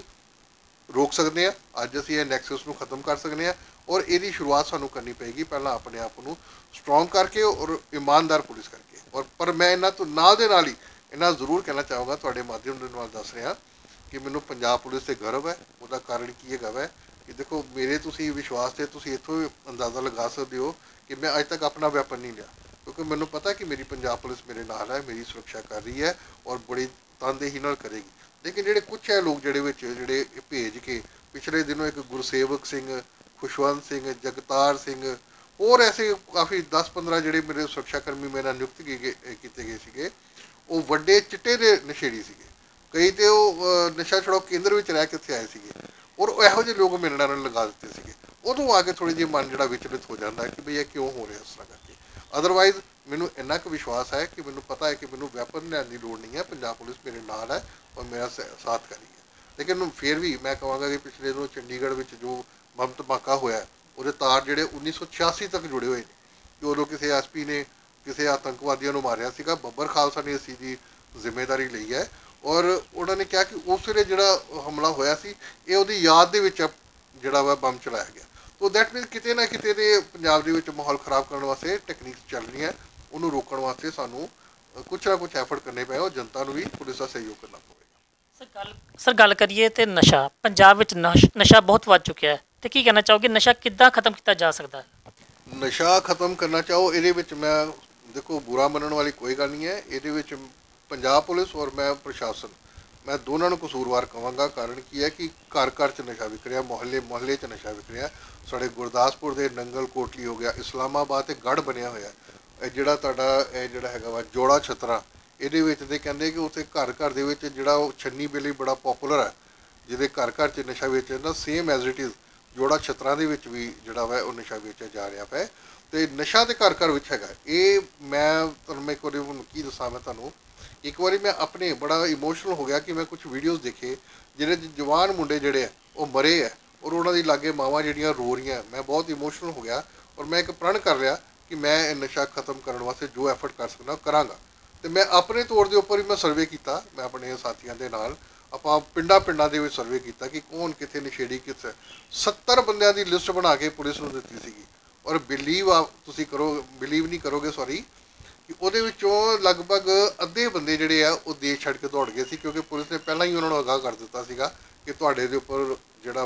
ਰੋਕ ਸਕਦੇ ਹਾਂ, ਅੱਜ ਅਸੀਂ ਇਹ ਨੈਕਸਸ ਨੂੰ ਖ਼ਤਮ ਕਰ ਸਕਦੇ ਹਾਂ ਔਰ ਇਹਦੀ ਸ਼ੁਰੂਆਤ ਸਾਨੂੰ ਕਰਨੀ ਪਏਗੀ ਪਹਿਲਾਂ ਆਪਣੇ ਆਪ ਨੂੰ ਸਟਰੋਂਗ ਕਰਕੇ ਔਰ ਇਮਾਨਦਾਰ ਪੁਲਿਸ ਕਰਕੇ। ਔਰ ਪਰ ਮੈਂ ਇਹਨਾਂ ਤੋਂ ਨਾਲ ਦੇ ਨਾਲ ਹੀ ਇਹਨਾਂ ਜ਼ਰੂਰ ਕਹਿਣਾ ਚਾਹੂੰਗਾ, ਤੁਹਾਡੇ ਮਾਧਿਅਮ ਦੇ ਨਾਲ ਦੱਸ ਰਿਹਾ ਕਿ ਮੈਨੂੰ ਪੰਜਾਬ ਪੁਲਿਸ 'ਤੇ ਗਰਵ ਹੈ। ਉਹਦਾ ਕਾਰਨ ਕੀ ਹੈਗਾ ਵੈ ਕਿ ਦੇਖੋ, ਮੇਰੇ ਤੁਸੀਂ ਵਿਸ਼ਵਾਸ 'ਤੇ ਤੁਸੀਂ ਇੱਥੋਂ ਅੰਦਾਜ਼ਾ ਲਗਾ ਸਕਦੇ ਹੋ ਕਿ ਮੈਂ ਅੱਜ ਤੱਕ ਆਪਣਾ ਵੈਪਨ ਨਹੀਂ ਲਿਆ, ਕਿਉਂਕਿ ਮੈਨੂੰ ਪਤਾ ਕਿ ਮੇਰੀ ਪੰਜਾਬ ਪੁਲਿਸ ਮੇਰੇ ਨਾਲ ਹੈ, ਮੇਰੀ ਸੁਰੱਖਿਆ ਕਰ ਰਹੀ ਹੈ ਔਰ ਬੜੀ ਤਨਦੇਹੀ ਨਾਲ ਕਰੇਗੀ। ਲੇਕਿਨ ਜਿਹੜੇ ਕੁਛ ਹੈ ਲੋਕ ਜਿਹੜੇ ਵਿੱਚ ਜਿਹੜੇ ਭੇਜ ਕੇ ਪਿਛਲੇ ਦਿਨੋਂ ਇੱਕ ਗੁਰਸੇਵਕ ਸਿੰਘ, ਖੁਸ਼ਵੰਤ ਸਿੰਘ, ਜਗਤਾਰ ਸਿੰਘ, ਹੋਰ ਐਸੇ ਕਾਫੀ ਦਸ ਪੰਦਰਾਂ ਜਿਹੜੇ ਮੇਰੇ ਸੁਰੱਖਿਆ ਕਰਮੀ ਮੇਰੇ ਨਾਲ ਨਿਯੁਕਤ ਕੀਤੇ ਗਏ ਸੀਗੇ, ਉਹ ਵੱਡੇ ਚਿੱਟੇ ਦੇ ਨਸ਼ੇੜੀ ਸੀਗੇ। ਕਈ ਤਾਂ ਉਹ ਨਸ਼ਾ ਛੁਡਾਓ ਕੇਂਦਰ ਵਿੱਚ ਰਹਿ ਕੇ ਇੱਥੇ ਆਏ ਸੀਗੇ ਔਰ ਇਹੋ ਜਿਹੇ ਲੋਕ ਮੇਰੇ ਨਾਲ ਲਗਾ ਦਿੱਤੇ ਸੀਗੇ। ਉਦੋਂ ਆ ਕੇ ਥੋੜ੍ਹੀ ਜਿਹੀ ਮਨ ਜਿਹੜਾ ਵਿਚਲਿਤ ਹੋ ਜਾਂਦਾ ਕਿ ਬਈ ਇਹ ਕਿਉਂ ਹੋ ਰਿਹਾ ਇਸ ਤਰ੍ਹਾਂ ਕਰਕੇ। ਅਦਰਵਾਈਜ਼ ਮੈਨੂੰ ਇੰਨਾ ਕੁ ਵਿਸ਼ਵਾਸ ਹੈ ਕਿ ਮੈਨੂੰ ਪਤਾ ਹੈ ਕਿ ਮੈਨੂੰ ਵੈਪਨ ਲੈਣ ਦੀ ਲੋੜ ਨਹੀਂ ਹੈ, ਪੰਜਾਬ ਪੁਲਿਸ ਮੇਰੇ ਨਾਲ ਹੈ ਔਰ ਮੇਰਾ ਸਾਥ ਕਰ ਰਹੀ ਹੈ। ਲੇਕਿਨ ਫਿਰ ਵੀ ਮੈਂ ਕਹਾਂਗਾ ਕਿ ਪਿਛਲੇ ਦਿਨੋਂ ਚੰਡੀਗੜ੍ਹ ਵਿੱਚ ਜੋ ਬੰਬ ਧਮਾਕਾ ਹੋਇਆ ਉਹਦੇ ਤਾਰ ਜਿਹੜੇ ਉੱਨੀ ਸੌ ਛਿਆਸੀ ਤੱਕ ਜੁੜੇ ਹੋਏ ਨੇ ਕਿ ਉਦੋਂ ਕਿਸੇ ਐਸ ਪੀ ਨੇ ਕਿਸੇ ਆਤੰਕਵਾਦੀਆਂ ਨੂੰ ਮਾਰਿਆ ਸੀਗਾ। ਬੱਬਰ ਖਾਲਸਾ ਨੇ ਇਸ ਦੀ ਜ਼ਿੰਮੇਵਾਰੀ ਲਈ ਹੈ ਔਰ ਉਹਨਾਂ ਨੇ ਕਿਹਾ ਕਿ ਉਸ ਵੇਲੇ ਜਿਹੜਾ ਹਮਲਾ ਹੋਇਆ ਸੀ ਇਹ ਉਹਦੀ ਯਾਦ ਦੇ ਵਿੱਚ ਜਿਹੜਾ ਵਾ ਬੰਬ ਚਲਾਇਆ ਗਿਆ। ਤੋ ਦੈਟ ਮੀਨਸ ਕਿਤੇ ਨਾ ਕਿਤੇ ਦੇ ਪੰਜਾਬ ਦੇ ਵਿੱਚ ਮਾਹੌਲ ਖਰਾਬ ਕਰਨ ਵਾਸਤੇ ਟੈਕਨੀਕਸ ਚੱਲ ਰਹੀਆਂ, ਉਹਨੂੰ ਰੋਕਣ ਵਾਸਤੇ ਸਾਨੂੰ ਕੁਛ ਨਾ ਕੁਛ ਐਫਰਟ ਕਰਨੇ ਪਏ ਔਰ ਜਨਤਾ ਨੂੰ ਵੀ ਪੁਲਿਸ ਦਾ ਸਹਿਯੋਗ ਕਰਨਾ ਪਵੇਗਾ। ਸਰ ਗੱਲ ਸਰ ਗੱਲ ਕਰੀਏ ਤੇ ਨਸ਼ਾ ਪੰਜਾਬ ਵਿੱਚ ਨਸ਼ ਨਸ਼ਾ ਬਹੁਤ ਵੱਧ ਚੁੱਕਿਆ ਹੈ, ਤੇ ਕੀ ਕਹਿਣਾ ਚਾਹੋਗੇ ਨਸ਼ਾ ਕਿੱਦਾਂ ਖਤਮ ਕੀਤਾ ਜਾ ਸਕਦਾ ਹੈ? ਨਸ਼ਾ ਖਤਮ ਕਰਨਾ ਚਾਹੋ, ਇਹਦੇ ਵਿੱਚ ਮੈਂ ਦੇਖੋ ਬੁਰਾ ਮੰਨਣ ਵਾਲੀ ਕੋਈ ਗੱਲ ਨਹੀਂ ਹੈ। ਇਹਦੇ ਵਿੱਚ ਪੰਜਾਬ ਪੁਲਿਸ ਔਰ ਮੈਂ ਪ੍ਰਸ਼ਾਸਨ, ਮੈਂ ਦੋਨਾਂ ਨੂੰ ਕਸੂਰਵਾਰ ਕਹਾਂਗਾ। ਕਾਰਨ ਕੀ ਹੈ ਕਿ ਘਰ ਘਰ 'ਚ ਨਸ਼ਾ ਵਿਕ ਰਿਹਾ, ਮੁਹੱਲੇ ਮੁਹੱਲੇ 'ਚ ਨਸ਼ਾ ਵਿਕ ਰਿਹਾ। ਸਾਡੇ ਗੁਰਦਾਸਪੁਰ ਦੇ ਨੰਗਲ ਕੋਟਲੀ ਹੋ ਗਿਆ, ਇਸਲਾਮਾਬਾਦ 'ਤੇ ਗੜ੍ਹ ਬਣਿਆ ਹੋਇਆ, ਇਹ ਜਿਹੜਾ ਤੁਹਾਡਾ ਇਹ ਜਿਹੜਾ ਹੈਗਾ ਵਾ ਜੋੜਾ ਛਤਰਾ, ਇਹਦੇ ਵਿੱਚ ਤੇ ਕਹਿੰਦੇ ਕਿ ਉੱਥੇ ਘਰ ਘਰ ਦੇ ਵਿੱਚ ਜਿਹੜਾ ਉਹ ਛੰਨੀ ਬੇਲੀ ਬੜਾ ਪੋਪੂਲਰ ਹੈ, ਜਿਹਦੇ ਘਰ ਘਰ 'ਚ ਨਸ਼ਾ ਵੇਚਿਆ ਜਾਂਦਾ, ਸੇਮ ਐਜ਼ ਇਟ ਇਜ਼ ਜੋੜਾ ਛਤਰਾਂ ਦੇ ਵਿੱਚ ਵੀ ਜਿਹੜਾ ਵਾ ਉਹ ਨਸ਼ਾ ਵੇਚਿਆ ਜਾ ਰਿਹਾ ਪਿਆ। ਅਤੇ ਨਸ਼ਾ ਤਾਂ ਘਰ ਘਰ ਵਿੱਚ ਹੈਗਾ। ਇਹ ਮੈਂ ਤੁਹਾਨੂੰ ਮੈਂ ਇੱਕ ਵਾਰੀ ਹੁਣ ਕੀ ਦੱਸਾਂ, ਮੈਂ ਤੁਹਾਨੂੰ ਇੱਕ ਵਾਰੀ ਮੈਂ ਆਪਣੇ ਬੜਾ ਇਮੋਸ਼ਨਲ ਹੋ ਗਿਆ ਕਿ ਮੈਂ ਕੁਛ ਵੀਡੀਓਜ਼ ਦੇਖੇ ਜਿਹੜੇ ਜਵਾਨ ਮੁੰਡੇ ਜਿਹੜੇ ਆ ਉਹ ਮਰੇ ਹੈ ਔਰ ਉਹਨਾਂ ਦੀ ਲਾਗੇ ਮਾਵਾਂ ਜਿਹੜੀਆਂ ਰੋ ਰਹੀਆਂ। ਮੈਂ ਬਹੁਤ ਇਮੋਸ਼ਨਲ ਹੋ ਗਿਆ ਔਰ ਮੈਂ ਇੱਕ ਪ੍ਰਣ ਕਰ ਲਿਆ ਕਿ ਮੈਂ ਇਹ ਨਸ਼ਾ ਖਤਮ ਕਰਨ ਵਾਸਤੇ ਜੋ ਐਫਰਟ ਕਰ ਸਕਦਾ ਕਰਾਂਗਾ। ਅਤੇ ਮੈਂ ਆਪਣੇ ਤੌਰ ਦੇ ਉੱਪਰ ਹੀ ਮੈਂ ਸਰਵੇ ਕੀਤਾ, ਮੈਂ ਆਪਣੇ ਸਾਥੀਆਂ ਦੇ ਨਾਲ ਆਪਾਂ ਪਿੰਡਾਂ ਪਿੰਡਾਂ ਦੇ ਵਿੱਚ ਸਰਵੇ ਕੀਤਾ ਕਿ ਕੌਣ ਕਿੱਥੇ ਨਸ਼ੇੜੀ ਕਿੱਥੇ। ਸੱਤਰ ਬੰਦਿਆਂ ਦੀ ਲਿਸਟ ਬਣਾ ਕੇ ਪੁਲਿਸ ਨੂੰ ਦਿੱਤੀ ਸੀਗੀ ਔਰ ਬਿਲੀਵ ਆ ਤੁਸੀਂ ਕਰੋ ਬਿਲੀਵ ਨਹੀਂ ਕਰੋਗੇ ਸੌਰੀ ਕਿ ਉਹਦੇ ਵਿੱਚੋਂ ਲਗਭਗ ਅੱਧੇ ਬੰਦੇ ਜਿਹੜੇ ਆ ਉਹ ਦੇਸ਼ ਛੱਡ ਕੇ ਦੌੜ ਗਏ ਸੀ, ਕਿਉਂਕਿ ਪੁਲਿਸ ਨੇ ਪਹਿਲਾਂ ਹੀ ਉਹਨਾਂ ਨੂੰ ਅਗਾਹ ਕਰ ਦਿੱਤਾ ਸੀਗਾ ਕਿ ਤੁਹਾਡੇ ਦੇ ਉੱਪਰ ਜਿਹੜਾ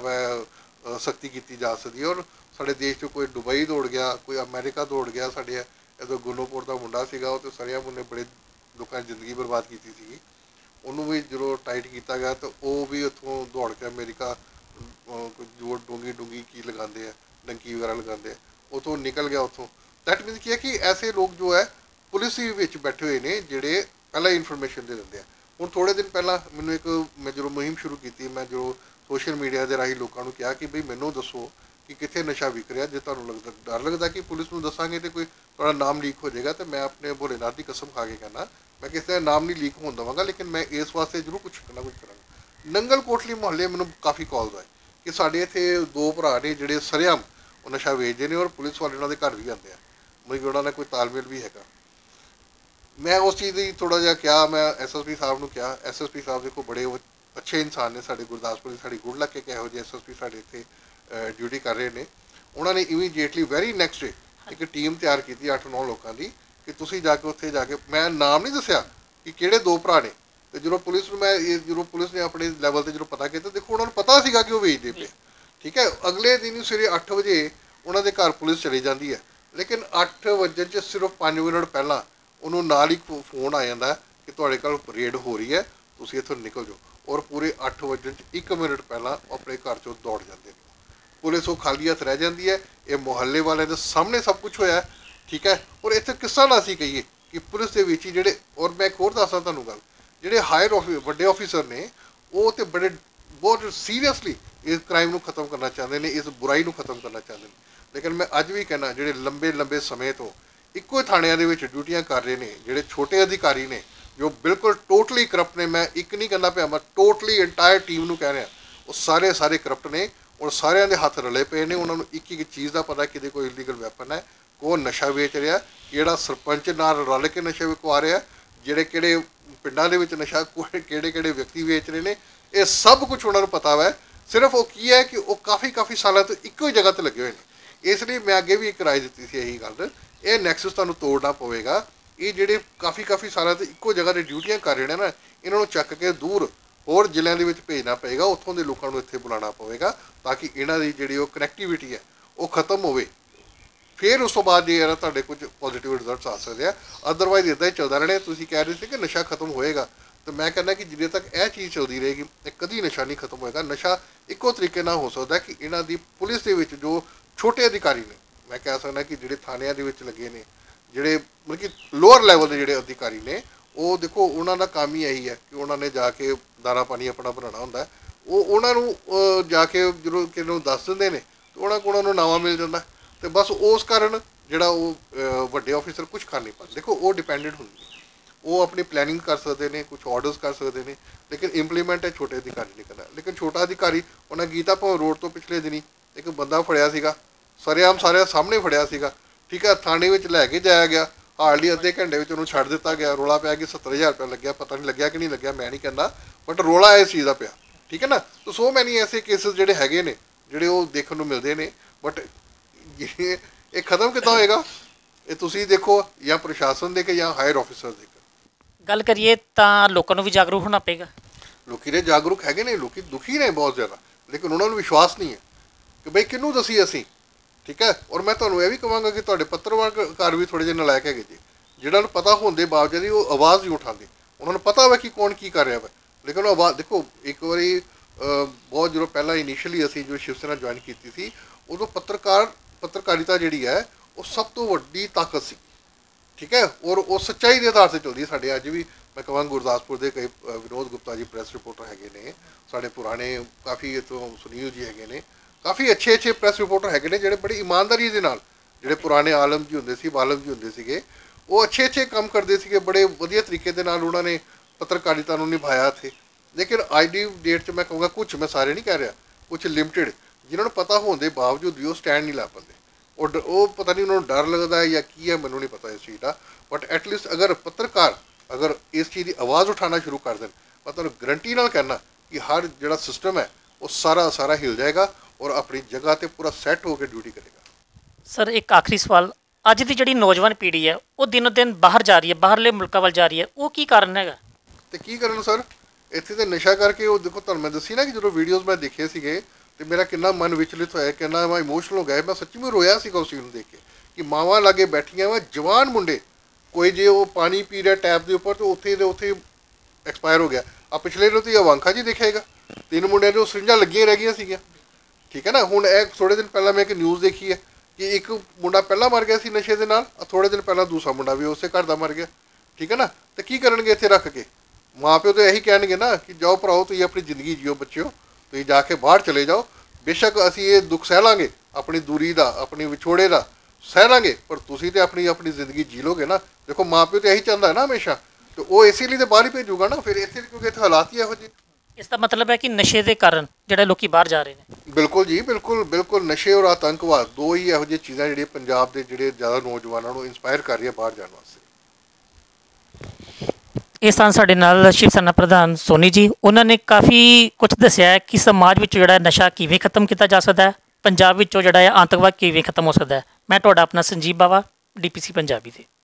ਵਾ ਸਖਤੀ ਕੀਤੀ ਜਾ ਸਕਦੀ ਹੈ। ਔਰ ਸਾਡੇ ਦੇਸ਼ 'ਚੋਂ ਕੋਈ ਦੁਬਈ ਦੌੜ ਗਿਆ, ਕੋਈ ਅਮਰੀਕਾ ਦੌੜ ਗਿਆ। ਸਾਡੇ ਇੱਧਰ ਗੁਰਨੂਪੁਰ ਦਾ ਮੁੰਡਾ ਸੀਗਾ, ਉਹ ਤਾਂ ਸਰਿਆ ਮੁੰਨੇ ਬੜੇ ਲੋਕਾਂ ਦੀ ਜ਼ਿੰਦਗੀ ਬਰਬਾਦ ਕੀਤੀ ਸੀਗੀ, ਉਹਨੂੰ ਵੀ ਜਦੋਂ ਟਾਈਟ ਕੀਤਾ ਗਿਆ ਤਾਂ ਉਹ ਵੀ ਉੱਥੋਂ ਦੌੜ ਕੇ ਅਮਰੀਕਾ ਜੋ ਡੂੰਗੀ ਡੂੰਗੀ ਕੀ ਲਗਾਉਂਦੇ ਆ, ਡੰਕੀ ਵਗੈਰਾ ਲਗਾਉਂਦੇ ਆ, ਉੱਥੋਂ ਨਿਕਲ ਗਿਆ ਉੱਥੋਂ। ਦੈਟ ਮੀਨਸ ਕੀ ਹੈ ਕਿ ਐਸੇ ਲੋਕ ਜੋ ਹੈ ਪੁਲਿਸ ਦੇ ਵਿੱਚ ਬੈਠੇ ਹੋਏ ਨੇ ਜਿਹੜੇ ਪਹਿਲਾਂ ਇਨਫੋਰਮੇਸ਼ਨ ਦੇ ਦਿੰਦੇ ਆ। ਹੁਣ ਥੋੜ੍ਹੇ ਦਿਨ ਪਹਿਲਾਂ ਮੈਨੂੰ ਇੱਕ ਮੈਂ ਜਦੋਂ ਮੁਹਿੰਮ ਸ਼ੁਰੂ ਕੀਤੀ, ਮੈਂ ਜਦੋਂ ਸੋਸ਼ਲ ਮੀਡੀਆ ਦੇ ਰਾਹੀਂ ਲੋਕਾਂ ਨੂੰ ਕਿਹਾ ਕਿ ਬਈ ਮੈਨੂੰ ਦੱਸੋ ਕਿ ਕਿੱਥੇ ਨਸ਼ਾ ਵਿਕ ਰਿਹਾ, ਜੇ ਤੁਹਾਨੂੰ ਲੱਗਦਾ ਡਰ ਲੱਗਦਾ ਕਿ ਪੁਲਿਸ ਨੂੰ ਦੱਸਾਂਗੇ ਤਾਂ ਕੋਈ ਤੁਹਾਡਾ ਨਾਮ ਲੀਕ ਹੋ ਜਾਏਗਾ, ਤਾਂ ਮੈਂ ਆਪਣੇ ਭੋਲੇਨਾਥ ਦੀ ਕਸਮ ਖਾ ਕੇ ਕਹਿੰਦਾ ਮੈਂ ਕਿਸੇ ਦਾ ਨਾਮ ਨਹੀਂ ਲੀਕ ਹੋਣ ਦੇਵਾਂਗਾ, ਲੇਕਿਨ ਮੈਂ ਇਸ ਵਾਸਤੇ ਜ਼ਰੂਰ ਕੁਛ ਨਾ ਕੁਛ ਕਰਾਂਗਾ। ਨੰਗਲ ਕੋਟਲੀ ਮੁਹੱਲੇ ਮੈਨੂੰ ਕਾਫੀ ਕਾਲਸ ਆਏ ਕਿ ਸਾਡੇ ਇੱਥੇ ਦੋ ਭਰਾ ਨੇ ਜਿਹੜੇ ਸਰੇਆਮ ਉਹ ਨਸ਼ਾ ਵੇਚਦੇ ਨੇ ਔਰ ਪੁਲਿਸ ਵਾਲੇ ਉਹਨਾਂ ਦੇ ਘਰ ਵੀ ਆਉਂਦੇ ਆ, ਮਤਲਬ ਕਿ ਉਹਨਾਂ ਨਾਲ ਕੋਈ ਤਾਲਮੇਲ ਵੀ ਹੈਗਾ। ਮੈਂ ਉਸ ਚੀਜ਼ ਦੀ ਥੋੜ੍ਹਾ ਜਿਹਾ ਕਿਹਾ, ਮੈਂ ਐਸ ਐਸ ਪੀ ਸਾਹਿਬ ਨੂੰ ਕਿਹਾ। ਐਸ ਐਸ ਪੀ ਸਾਹਿਬ ਦੇਖੋ ਬੜੇ ਅੱਛੇ ਇਨਸਾਨ ਨੇ, ਸਾਡੇ ਗੁਰਦਾਸਪੁਰ ਦੀ ਸਾਡੀ ਗੁੜ ਲੱਗ ਕੇ ਇਹੋ ਜਿਹੇ ਐਸ ਐਸ ਪੀ ਸਾਡੇ ਇੱਥੇ ਡਿਊਟੀ ਕਰ ਰਹੇ ਨੇ। ਉਹਨਾਂ ਨੇ ਇਮੀਡੀਏਟਲੀ ਵੈਰੀ ਨੈਕਸਟ ਡੇ ਇੱਕ ਟੀਮ ਤਿਆਰ ਕੀਤੀ ਅੱਠ ਨੌ ਲੋਕਾਂ ਦੀ ਕਿ ਤੁਸੀਂ ਜਾ ਕੇ ਉੱਥੇ ਜਾ ਕੇ, ਮੈਂ ਨਾਮ ਨਹੀਂ ਦੱਸਿਆ ਕਿ ਕਿਹੜੇ ਦੋ ਭਰਾ ਨੇ, ਅਤੇ ਜਦੋਂ ਪੁਲਿਸ ਨੂੰ ਮੈਂ ਇਹ ਜਦੋਂ ਪੁਲਿਸ ਨੇ ਆਪਣੇ ਲੈਵਲ 'ਤੇ ਜਦੋਂ ਪਤਾ ਕੀਤਾ, ਦੇਖੋ ਉਹਨਾਂ ਨੂੰ ਪਤਾ ਸੀਗਾ ਕਿ ਉਹ ਵੇਚਦੇ ਪਏ, ਠੀਕ ਹੈ। ਅਗਲੇ ਦਿਨ ਸਵੇਰੇ ਅੱਠ ਵਜੇ ਉਹਨਾਂ ਦੇ ਘਰ ਪੁਲਿਸ ਚਲੀ ਜਾਂਦੀ ਹੈ, ਲੇਕਿਨ ਅੱਠ ਵਜੇ 'ਚ ਸਿਰਫ ਪੰਜ ਮਿੰਟ ਪਹਿਲਾਂ ਉਹਨੂੰ ਨਾਲ ਹੀ ਫੋਨ ਆ ਜਾਂਦਾ ਕਿ ਤੁਹਾਡੇ ਕੋਲ ਰੇਡ ਹੋ ਰਹੀ ਹੈ, ਤੁਸੀਂ ਇੱਥੋਂ ਨਿਕਲ ਜਾਓ। ਔਰ ਪੂਰੇ ਅੱਠ ਵਜੇ 'ਚ ਇੱਕ ਮਿੰਟ ਪਹਿਲਾਂ ਆਪਣੇ ਘਰ 'ਚੋਂ ਦੌੜ ਜਾਂਦੇ ਨੇ। ਪੁਲਿਸ ਉਹ ਖਾਲੀ ਹੱਥ ਰਹਿ ਜਾਂਦੀ ਹੈ। ਇਹ ਮੁਹੱਲੇ ਵਾਲਿਆਂ ਦੇ ਸਾਹਮਣੇ ਸਭ ਕੁਛ ਹੋਇਆ, ਠੀਕ ਹੈ। ਔਰ ਇੱਥੇ ਕਿਸ ਤਰ੍ਹਾਂ ਅਸੀਂ ਕਹੀਏ ਕਿ ਪੁਲਿਸ ਦੇ ਵਿੱਚ ਹੀ ਜਿਹੜੇ, ਔਰ ਮੈਂ ਇੱਕ ਹੋਰ ਦੱਸਦਾ ਤੁਹਾਨੂੰ ਗੱਲ, ਜਿਹੜੇ ਹਾਇਰ ਆਫੀ ਵੱਡੇ ਆਫੀਸਰ ਨੇ ਉਹ ਤਾਂ ਬੜੇ ਬਹੁਤ ਸੀਰੀਅਸਲੀ ਇਸ ਕ੍ਰਾਈਮ ਨੂੰ ਖਤਮ ਕਰਨਾ ਚਾਹੁੰਦੇ ਨੇ, ਇਸ ਬੁਰਾਈ ਨੂੰ ਖਤਮ ਕਰਨਾ ਚਾਹੁੰਦੇ ਨੇ। ਲੇਕਿਨ ਮੈਂ ਅੱਜ ਵੀ ਕਹਿੰਦਾ ਜਿਹੜੇ ਲੰਬੇ ਲੰਬੇ ਸਮੇਂ ਤੋਂ ਇੱਕੋ ਹੀ ਥਾਣਿਆਂ ਦੇ ਵਿੱਚ ਡਿਊਟੀਆਂ ਕਰ ਰਹੇ ਨੇ, ਜਿਹੜੇ ਛੋਟੇ ਅਧਿਕਾਰੀ ਨੇ ਜੋ ਬਿਲਕੁਲ ਟੋਟਲੀ ਕਰਪਟ ਨੇ, ਮੈਂ ਇੱਕ ਨਹੀਂ ਕਹਿੰਦਾ ਪਿਆ, ਮੈਂ ਟੋਟਲੀ ਇੰਟਾਇਰ ਟੀਮ ਨੂੰ ਕਹਿ ਰਿਹਾ, ਉਹ ਸਾਰੇ ਸਾਰੇ ਕਰਪਟ ਨੇ ਔਰ ਸਾਰਿਆਂ ਦੇ ਹੱਥ ਰਲੇ ਪਏ ਨੇ। ਉਹਨਾਂ ਨੂੰ ਇੱਕ ਇੱਕ ਚੀਜ਼ ਦਾ ਪਤਾ ਕਿਤੇ ਕੋਈ ਇਲੀਗਲ ਵੈਪਨ ਹੈ, ਕੌਣ ਨਸ਼ਾ ਵੇਚ ਰਿਹਾ, ਕਿਹੜਾ ਸਰਪੰਚ ਨਾਲ ਰਲ ਕੇ ਨਸ਼ਾ ਵਿਕਵਾ ਰਿਹਾ, ਜਿਹੜੇ ਕਿਹੜੇ ਪਿੰਡਾਂ ਦੇ ਵਿੱਚ ਨਸ਼ਾ ਕਿਹੜੇ ਕਿਹੜੇ ਵਿਅਕਤੀ ਵੇਚ ਰਹੇ ਨੇ, ਇਹ ਸਭ ਕੁਝ ਉਹਨਾਂ ਨੂੰ ਪਤਾ ਵਾ। ਸਿਰਫ ਉਹ ਕੀ ਹੈ ਕਿ ਉਹ ਕਾਫੀ ਕਾਫੀ ਸਾਲਾਂ ਤੋਂ ਇੱਕੋ ਹੀ ਜਗ੍ਹਾ 'ਤੇ ਲੱਗੇ ਹੋਏ ਨੇ। ਇਸ ਲਈ ਮੈਂ ਅੱਗੇ ਵੀ ਇੱਕ ਰਾਏ ਦਿੱਤੀ ਸੀ ਇਹੀ ਗੱਲ, ਇਹ ਨੈਕਸਸ ਤੁਹਾਨੂੰ ਤੋੜਨਾ ਪਵੇਗਾ। ਇਹ ਜਿਹੜੇ ਕਾਫੀ ਕਾਫੀ ਸਾਲਾਂ ਤੋਂ ਇੱਕੋ ਜਗ੍ਹਾ 'ਤੇ ਡਿਊਟੀਆਂ ਕਰ ਰਹੇ ਨੇ ਨਾ, ਇਹਨਾਂ ਨੂੰ ਚੱਕ ਕੇ ਦੂਰ ਹੋਰ ਜ਼ਿਲ੍ਹਿਆਂ ਦੇ ਵਿੱਚ ਭੇਜਣਾ ਪਏਗਾ, ਉੱਥੋਂ ਦੇ ਲੋਕਾਂ ਨੂੰ ਇੱਥੇ ਬੁਲਾਉਣਾ ਪਵੇਗਾ ਤਾਂ ਕਿ ਇਹਨਾਂ ਦੀ ਜਿਹੜੀ ਉਹ ਕਨੈਕਟੀਵਿਟੀ ਹੈ ਉਹ ਖਤਮ ਹੋਵੇ। ਫਿਰ ਉਸ ਤੋਂ ਬਾਅਦ ਜੇ ਯਾਰ ਤੁਹਾਡੇ ਕੁਝ ਪੋਜ਼ੀਟਿਵ ਰਿਜ਼ਲਟਸ ਆ ਸਕਦੇ ਆ, ਅਦਰਵਾਈਜ਼ ਇੱਦਾਂ ਹੀ ਚੱਲਦਾ ਰਹਿਣਾ। ਤੁਸੀਂ ਕਹਿ ਰਹੇ ਸੀ ਕਿ ਨਸ਼ਾ ਖਤਮ ਹੋਏਗਾ, ਤਾਂ ਮੈਂ ਕਹਿੰਦਾ ਕਿ ਜਿੰਨੇ ਤੱਕ ਇਹ ਚੀਜ਼ ਚੱਲਦੀ ਰਹੇਗੀ ਇਹ ਕਦੀ ਨਸ਼ਾ ਨਹੀਂ ਖਤਮ ਹੋਏਗਾ। ਨਸ਼ਾ ਇੱਕੋ ਤਰੀਕੇ ਨਾਲ ਹੋ ਸਕਦਾ ਕਿ ਇਹਨਾਂ ਦੀ ਪੁਲਿਸ ਦੇ ਵਿੱਚ ਜੋ ਛੋਟੇ ਅਧਿਕਾਰੀ ਨੇ, ਮੈਂ ਕਹਿ ਸਕਦਾ ਕਿ ਜਿਹੜੇ ਥਾਣਿਆਂ ਦੇ ਵਿੱਚ ਲੱਗੇ ਨੇ, ਜਿਹੜੇ ਮਤਲਬ ਕਿ ਲੋਅਰ ਲੈਵਲ ਦੇ ਜਿਹੜੇ ਅਧਿਕਾਰੀ ਨੇ, ਉਹ ਦੇਖੋ ਉਹਨਾਂ ਦਾ ਕੰਮ ਹੀ ਇਹੀ ਹੈ ਕਿ ਉਹਨਾਂ ਨੇ ਜਾ ਕੇ ਦਾਣਾ ਪਾਣੀ ਆਪਣਾ ਬਣਾਉਣਾ ਹੁੰਦਾ। ਉਹ ਉਹਨਾਂ ਨੂੰ ਜਾ ਕੇ ਜਦੋਂ ਕਿਸੇ ਨੂੰ ਦੱਸ ਦਿੰਦੇ ਨੇ ਤਾਂ ਉਹਨਾਂ ਕੋਲ ਉਹਨਾਂ ਨੂੰ ਨਾਵਾਂ ਮਿਲ ਜਾਂਦਾ, ਅਤੇ ਬਸ ਉਸ ਕਾਰਨ ਜਿਹੜਾ ਉਹ ਵੱਡੇ ਆਫਿਸਰ ਕੁਛ ਕਰ ਨਹੀਂ ਪਾਉਂਦੇ। ਦੇਖੋ ਉਹ ਡਿਪੈਂਡੈਂਟ ਹੁੰਦੇ, ਉਹ ਆਪਣੀ ਪਲੈਨਿੰਗ ਕਰ ਸਕਦੇ ਨੇ, ਕੁਛ ਆਰਡਰਸ ਕਰ ਸਕਦੇ ਨੇ, ਲੇਕਿਨ ਇੰਪਲੀਮੈਂਟ ਹੈ ਛੋਟੇ ਅਧਿਕਾਰੀ ਨਹੀਂ ਕਰਦਾ। ਲੇਕਿਨ ਛੋਟਾ ਅਧਿਕਾਰੀ, ਉਹਨਾਂ ਗੀਤਾ ਭਵਨ ਰੋਡ ਤੋਂ ਪਿਛਲੇ ਦਿਨੀ ਇੱਕ ਬੰਦਾ ਫੜਿਆ ਸੀਗਾ, ਸਰੇਆਮ ਸਾਰਿਆਂ ਸਾਹਮਣੇ ਫੜਿਆ ਸੀਗਾ, ਠੀਕ ਹੈ, ਥਾਣੇ ਵਿੱਚ ਲੈ ਕੇ ਜਾਇਆ ਗਿਆ, ਹਾਰਡਲੀ ਅੱਧੇ ਘੰਟੇ ਵਿੱਚ ਉਹਨੂੰ ਛੱਡ ਦਿੱਤਾ ਗਿਆ। ਰੌਲਾ ਪਿਆ ਕਿ ਸੱਤਰ ਹਜ਼ਾਰ ਰੁਪਇਆ ਲੱਗਿਆ, ਪਤਾ ਨਹੀਂ ਲੱਗਿਆ ਕਿ ਨਹੀਂ ਲੱਗਿਆ, ਮੈਂ ਨਹੀਂ ਕਹਿੰਦਾ, ਬਟ ਰੌਲਾ ਇਸ ਚੀਜ਼ ਦਾ ਪਿਆ, ਠੀਕ ਹੈ ਨਾ। ਤਾਂ ਸੋ ਮੈਨੀ ਐਸੇ ਕੇਸਿਸ ਜਿਹੜੇ ਹੈਗੇ ਨੇ, ਜਿਹੜੇ ਉਹ ਦੇਖਣ ਨੂੰ ਮਿਲਦੇ ਨੇ, ਬਟ ਇਹ ਇਹ ਖਤਮ ਕਿੱਦਾਂ ਹੋਏਗਾ, ਇਹ ਤੁਸੀਂ ਦੇਖੋ, ਜਾਂ ਪ੍ਰਸ਼ਾਸਨ ਦੇ ਕੇ ਜਾਂ ਹਾਇਰ ਆਫਿਸਰ ਦੇ ਕੇ। ਗੱਲ ਕਰੀਏ ਤਾਂ ਲੋਕਾਂ ਨੂੰ ਵੀ ਜਾਗਰੂਕ ਹੋਣਾ ਪਏਗਾ। ਲੋਕੀ ਦੇ ਜਾਗਰੂਕ ਹੈਗੇ ਨੇ, ਲੋਕੀ ਦੁਖੀ ਨੇ ਬਹੁਤ ਜ਼ਿਆਦਾ, ਲੇਕਿਨ ਉਹਨਾਂ ਨੂੰ ਵਿਸ਼ਵਾਸ ਨਹੀਂ ਹੈ ਕਿ ਬਈ ਕਿਹਨੂੰ ਦਸੀ ਅਸੀਂ, ਠੀਕ ਹੈ। ਔਰ ਮੈਂ ਤੁਹਾਨੂੰ ਇਹ ਵੀ ਕਹਾਂਗਾ ਕਿ ਤੁਹਾਡੇ ਪੱਤਰਕਾਰ ਵੀ ਥੋੜ੍ਹੇ ਜਿਹੇ ਨਲਾਇਕ ਹੈਗੇ ਜੀ, ਜਿਹਨਾਂ ਨੂੰ ਪਤਾ ਹੋਣ ਦੇ ਬਾਵਜੂਦ ਵੀ ਉਹ ਆਵਾਜ਼ ਨਹੀਂ ਉਠਾਉਂਦੇ। ਉਹਨਾਂ ਨੂੰ ਪਤਾ ਵਾ ਕਿ ਕੌਣ ਕੀ ਕਰ ਰਿਹਾ ਵਾ, ਲੇਕਿਨ ਉਹ ਆਵਾਜ਼ ਦੇਖੋ। ਇੱਕ ਵਾਰੀ ਬਹੁਤ ਜਦੋਂ ਪਹਿਲਾਂ ਇਨੀਸ਼ੀਅਲੀ ਅਸੀਂ ਜੋ ਸ਼ਿਵ ਸੈਨਾ ਜੁਆਇਨ ਕੀਤੀ ਸੀ, ਉਦੋਂ ਪੱਤਰਕਾਰ ਪੱਤਰਕਾਰਿਤਾ ਜਿਹੜੀ ਹੈ ਉਹ ਸਭ ਤੋਂ ਵੱਡੀ ਤਾਕਤ ਸੀ, ਠੀਕ ਹੈ, ਔਰ ਉਹ ਸੱਚਾਈ ਦੇ ਆਧਾਰ 'ਤੇ ਚੱਲਦੀ। ਸਾਡੇ ਅੱਜ ਵੀ ਮੈਂ ਕਹਾਂਗਾ ਗੁਰਦਾਸਪੁਰ ਦੇ ਕਈ ਵਿਨੋਦ ਗੁਪਤਾ ਜੀ ਪ੍ਰੈਸ ਰਿਪੋਰਟਰ ਹੈਗੇ ਨੇ, ਸਾਡੇ ਪੁਰਾਣੇ ਕਾਫੀ ਇੱਥੋਂ ਸੁਨੀਲ ਜੀ ਹੈਗੇ ਨੇ, ਕਾਫੀ ਅੱਛੇ ਅੱਛੇ ਪ੍ਰੈਸ ਰਿਪੋਰਟਰ ਹੈਗੇ ਨੇ, ਜਿਹੜੇ ਬੜੀ ਇਮਾਨਦਾਰੀ ਦੇ ਨਾਲ, ਜਿਹੜੇ ਪੁਰਾਣੇ ਆਲਮ ਜੀ ਹੁੰਦੇ ਸੀ, ਬਾਲਮ ਜੀ ਹੁੰਦੇ ਸੀਗੇ, ਉਹ ਅੱਛੇ ਅੱਛੇ ਕੰਮ ਕਰਦੇ ਸੀਗੇ, ਬੜੇ ਵਧੀਆ ਤਰੀਕੇ ਦੇ ਨਾਲ ਉਹਨਾਂ ਨੇ ਪੱਤਰਕਾਰਿਤਾ ਨੂੰ ਨਿਭਾਇਆ ਇੱਥੇ। ਲੇਕਿਨ ਅੱਜ ਦੀ ਡੇਟ 'ਚ ਮੈਂ ਕਹੂੰਗਾ ਕੁਛ, ਮੈਂ ਸਾਰੇ ਨਹੀਂ ਕਹਿ ਰਿਹਾ, ਕੁਛ ਲਿਮਟਿਡ ਜਿਨ੍ਹਾਂ ਨੂੰ ਪਤਾ ਹੋਣ ਦੇ ਬਾਵਜੂਦ ਵੀ ਉਹ ਸਟੈਂਡ ਨਹੀਂ ਲਾ ਪਾਉਂਦੇ। ਉਹ ਉਹ ਪਤਾ ਨਹੀਂ ਉਹਨਾਂ ਨੂੰ ਡਰ ਲੱਗਦਾ ਜਾਂ ਕੀ ਹੈ, ਮੈਨੂੰ ਨਹੀਂ ਪਤਾ ਇਸ ਚੀਜ਼ ਦਾ, ਬਟ ਐਟਲੀਸਟ ਅਗਰ ਪੱਤਰਕਾਰ ਅਗਰ ਇਸ ਚੀਜ਼ ਦੀ ਆਵਾਜ਼ ਉਠਾਉਣਾ ਸ਼ੁਰੂ ਕਰ ਦੇਣ, ਮੈਂ ਤੁਹਾਨੂੰ ਗਰੰਟੀ ਨਾਲ ਕਹਿਣਾ ਕਿ ਹਰ ਜਿਹੜਾ ਸਿਸਟਮ ਹੈ ਉਹ ਸਾਰਾ ਸਾਰਾ ਹਿਲ ਜਾਏਗਾ ਔਰ ਆਪਣੀ ਜਗ੍ਹਾ 'ਤੇ ਪੂਰਾ ਸੈੱਟ ਹੋ ਕੇ ਡਿਊਟੀ ਕਰੇਗਾ। ਸਰ ਇੱਕ ਆਖਰੀ ਸਵਾਲ, ਅੱਜ ਦੀ ਜਿਹੜੀ ਨੌਜਵਾਨ ਪੀੜ੍ਹੀ ਹੈ ਉਹ ਦਿਨੋ ਦਿਨ ਬਾਹਰ ਜਾ ਰਹੀ ਹੈ, ਬਾਹਰਲੇ ਮੁਲਕਾਂ ਵੱਲ ਜਾ ਰਹੀ ਹੈ, ਉਹ ਕੀ ਕਾਰਨ ਹੈਗਾ? ਅਤੇ ਕੀ ਕਰਨ ਸਰ, ਇੱਥੇ ਤਾਂ ਨਸ਼ਾ ਕਰਕੇ ਉਹ ਦੇਖੋ, ਤੁਹਾਨੂੰ ਮੈਂ ਦੱਸੀ ਨਾ ਕਿ ਜਦੋਂ ਵੀਡੀਓਜ਼ ਮੈਂ ਦੇਖੇ ਸੀਗੇ ਅਤੇ ਮੇਰਾ ਕਿੰਨਾ ਮਨ ਵਿਚਲਿਤ ਹੋਇਆ, ਕਿੰਨਾ ਮੈਂ ਇਮੋਸ਼ਨਲ ਹੋ ਗਿਆ। ਮੈਂ ਸੱਚੀ ਮੈਂ ਰੋਇਆ ਸੀਗਾ ਉਸ ਚੀਜ਼ ਨੂੰ ਦੇਖ ਕੇ ਕਿ ਮਾਵਾਂ ਲਾਗੇ ਬੈਠੀਆਂ ਵਾ, ਜਵਾਨ ਮੁੰਡੇ, ਕੋਈ ਜੇ ਉਹ ਪਾਣੀ ਪੀ ਰਿਹਾ ਟੈਪ ਦੇ ਉੱਪਰ, ਤਾਂ ਉੱਥੇ ਦੇ ਉੱਥੇ ਐਕਸਪਾਇਰ ਹੋ ਗਿਆ। ਆ ਪਿਛਲੇ ਨੂੰ ਤੁਸੀਂ ਅਵਾਂਖਾ ਜੀ ਦੇਖਿਆਗਾ, ਤਿੰਨ ਮੁੰਡਿਆਂ ਦੇ ਸਰਿੰਜਾਂ ਲੱਗੀਆਂ ਰਹਿ ਗਈਆਂ ਸੀਗੀਆਂ, ਠੀਕ ਹੈ ਨਾ। ਹੁਣ ਇਹ ਥੋੜ੍ਹੇ ਦਿਨ ਪਹਿਲਾਂ ਮੈਂ ਇੱਕ ਨਿਊਜ਼ ਦੇਖੀ ਹੈ ਕਿ ਇੱਕ ਮੁੰਡਾ ਪਹਿਲਾਂ ਮਰ ਗਿਆ ਸੀ ਨਸ਼ੇ ਦੇ ਨਾਲ, ਥੋੜ੍ਹੇ ਦਿਨ ਪਹਿਲਾਂ ਦੂਸਰਾ ਮੁੰਡਾ ਵੀ ਉਸੇ ਘਰ ਦਾ ਮਰ ਗਿਆ, ਠੀਕ ਹੈ ਨਾ। ਅਤੇ ਕੀ ਕਰਨਗੇ ਇੱਥੇ ਰੱਖ ਕੇ? ਮਾਂ ਪਿਓ ਤਾਂ ਇਹੀ ਕਹਿਣਗੇ ਨਾ ਕਿ ਜਾਓ ਭਰਾਓ, ਤੁਸੀਂ ਆਪਣੀ ਜ਼ਿੰਦਗੀ ਜੀਓ ਬੱਚਿਓ, ਤੁਸੀਂ ਜਾ ਕੇ ਬਾਹਰ ਚਲੇ ਜਾਓ। ਬੇਸ਼ੱਕ ਅਸੀਂ ਇਹ ਦੁੱਖ ਸਹਿ ਲਾਂਗੇ, ਆਪਣੀ ਦੂਰੀ ਦਾ, ਆਪਣੀ ਵਿਛੋੜੇ ਦਾ ਸਹਿ ਲਾਂਗੇ, ਪਰ ਤੁਸੀਂ ਤਾਂ ਆਪਣੀ ਆਪਣੀ ਜ਼ਿੰਦਗੀ ਜੀ ਲੋਗੇ ਨਾ। ਦੇਖੋ ਮਾਂ ਪਿਓ ਤਾਂ ਇਹੀ ਚਾਹੁੰਦਾ ਨਾ ਹਮੇਸ਼ਾ, ਅਤੇ ਉਹ ਇਸੇ ਲਈ ਤਾਂ ਬਾਹਰ ਹੀ ਭੇਜੂਗਾ ਨਾ ਫਿਰ ਇੱਥੇ, ਕਿਉਂਕਿ ਇੱਥੇ ਹਾਲਾਤ ਹੀ ਇਹੋ ਜਿਹੇ। ਇਸ ਦਾ ਮਤਲਬ ਹੈ ਕਿ ਨਸ਼ੇ ਦੇ ਕਾਰਨ ਜਿਹੜੇ ਲੋਕੀ ਬਾਹਰ ਜਾ ਰਹੇ ਨੇ। ਬਿਲਕੁਲ ਜੀ, ਬਿਲਕੁਲ ਬਿਲਕੁਲ। ਨਸ਼ੇ ਔਰ ਆਤੰਕਵਾਦ ਦੋ ਹੀ ਇਹੋ ਜਿਹੀਆਂ ਚੀਜ਼ਾਂ ਜਿਹੜੀਆਂ ਪੰਜਾਬ ਦੇ ਜਿਹੜੇ ਜ਼ਿਆਦਾ ਨੌਜਵਾਨਾਂ ਨੂੰ ਇੰਸਪਾਇਰ ਕਰ ਰਹੀਆਂ ਬਾਹਰ ਜਾਣ ਵਾਸਤੇ। ਇਹ ਸਨ ਸਾਡੇ ਨਾਲ ਸ਼ਿਵ ਸੈਨਾ ਪ੍ਰਧਾਨ ਸੋਨੀ ਜੀ। ਉਹਨਾਂ ਨੇ ਕਾਫੀ ਕੁਝ ਦੱਸਿਆ ਕਿ ਸਮਾਜ ਵਿੱਚ ਜਿਹੜਾ ਨਸ਼ਾ ਕਿਵੇਂ ਖਤਮ ਕੀਤਾ ਜਾ ਸਕਦਾ ਹੈ, ਪੰਜਾਬ ਵਿੱਚੋਂ ਜਿਹੜਾ ਹੈ ਆਤੰਕਵਾਦ ਕਿਵੇਂ ਖਤਮ ਹੋ ਸਕਦਾ ਹੈ। ਮੈਂ ਤੁਹਾਡਾ ਆਪਣਾ Sanjeev Bawa, D P C Punjabi ਦੇ।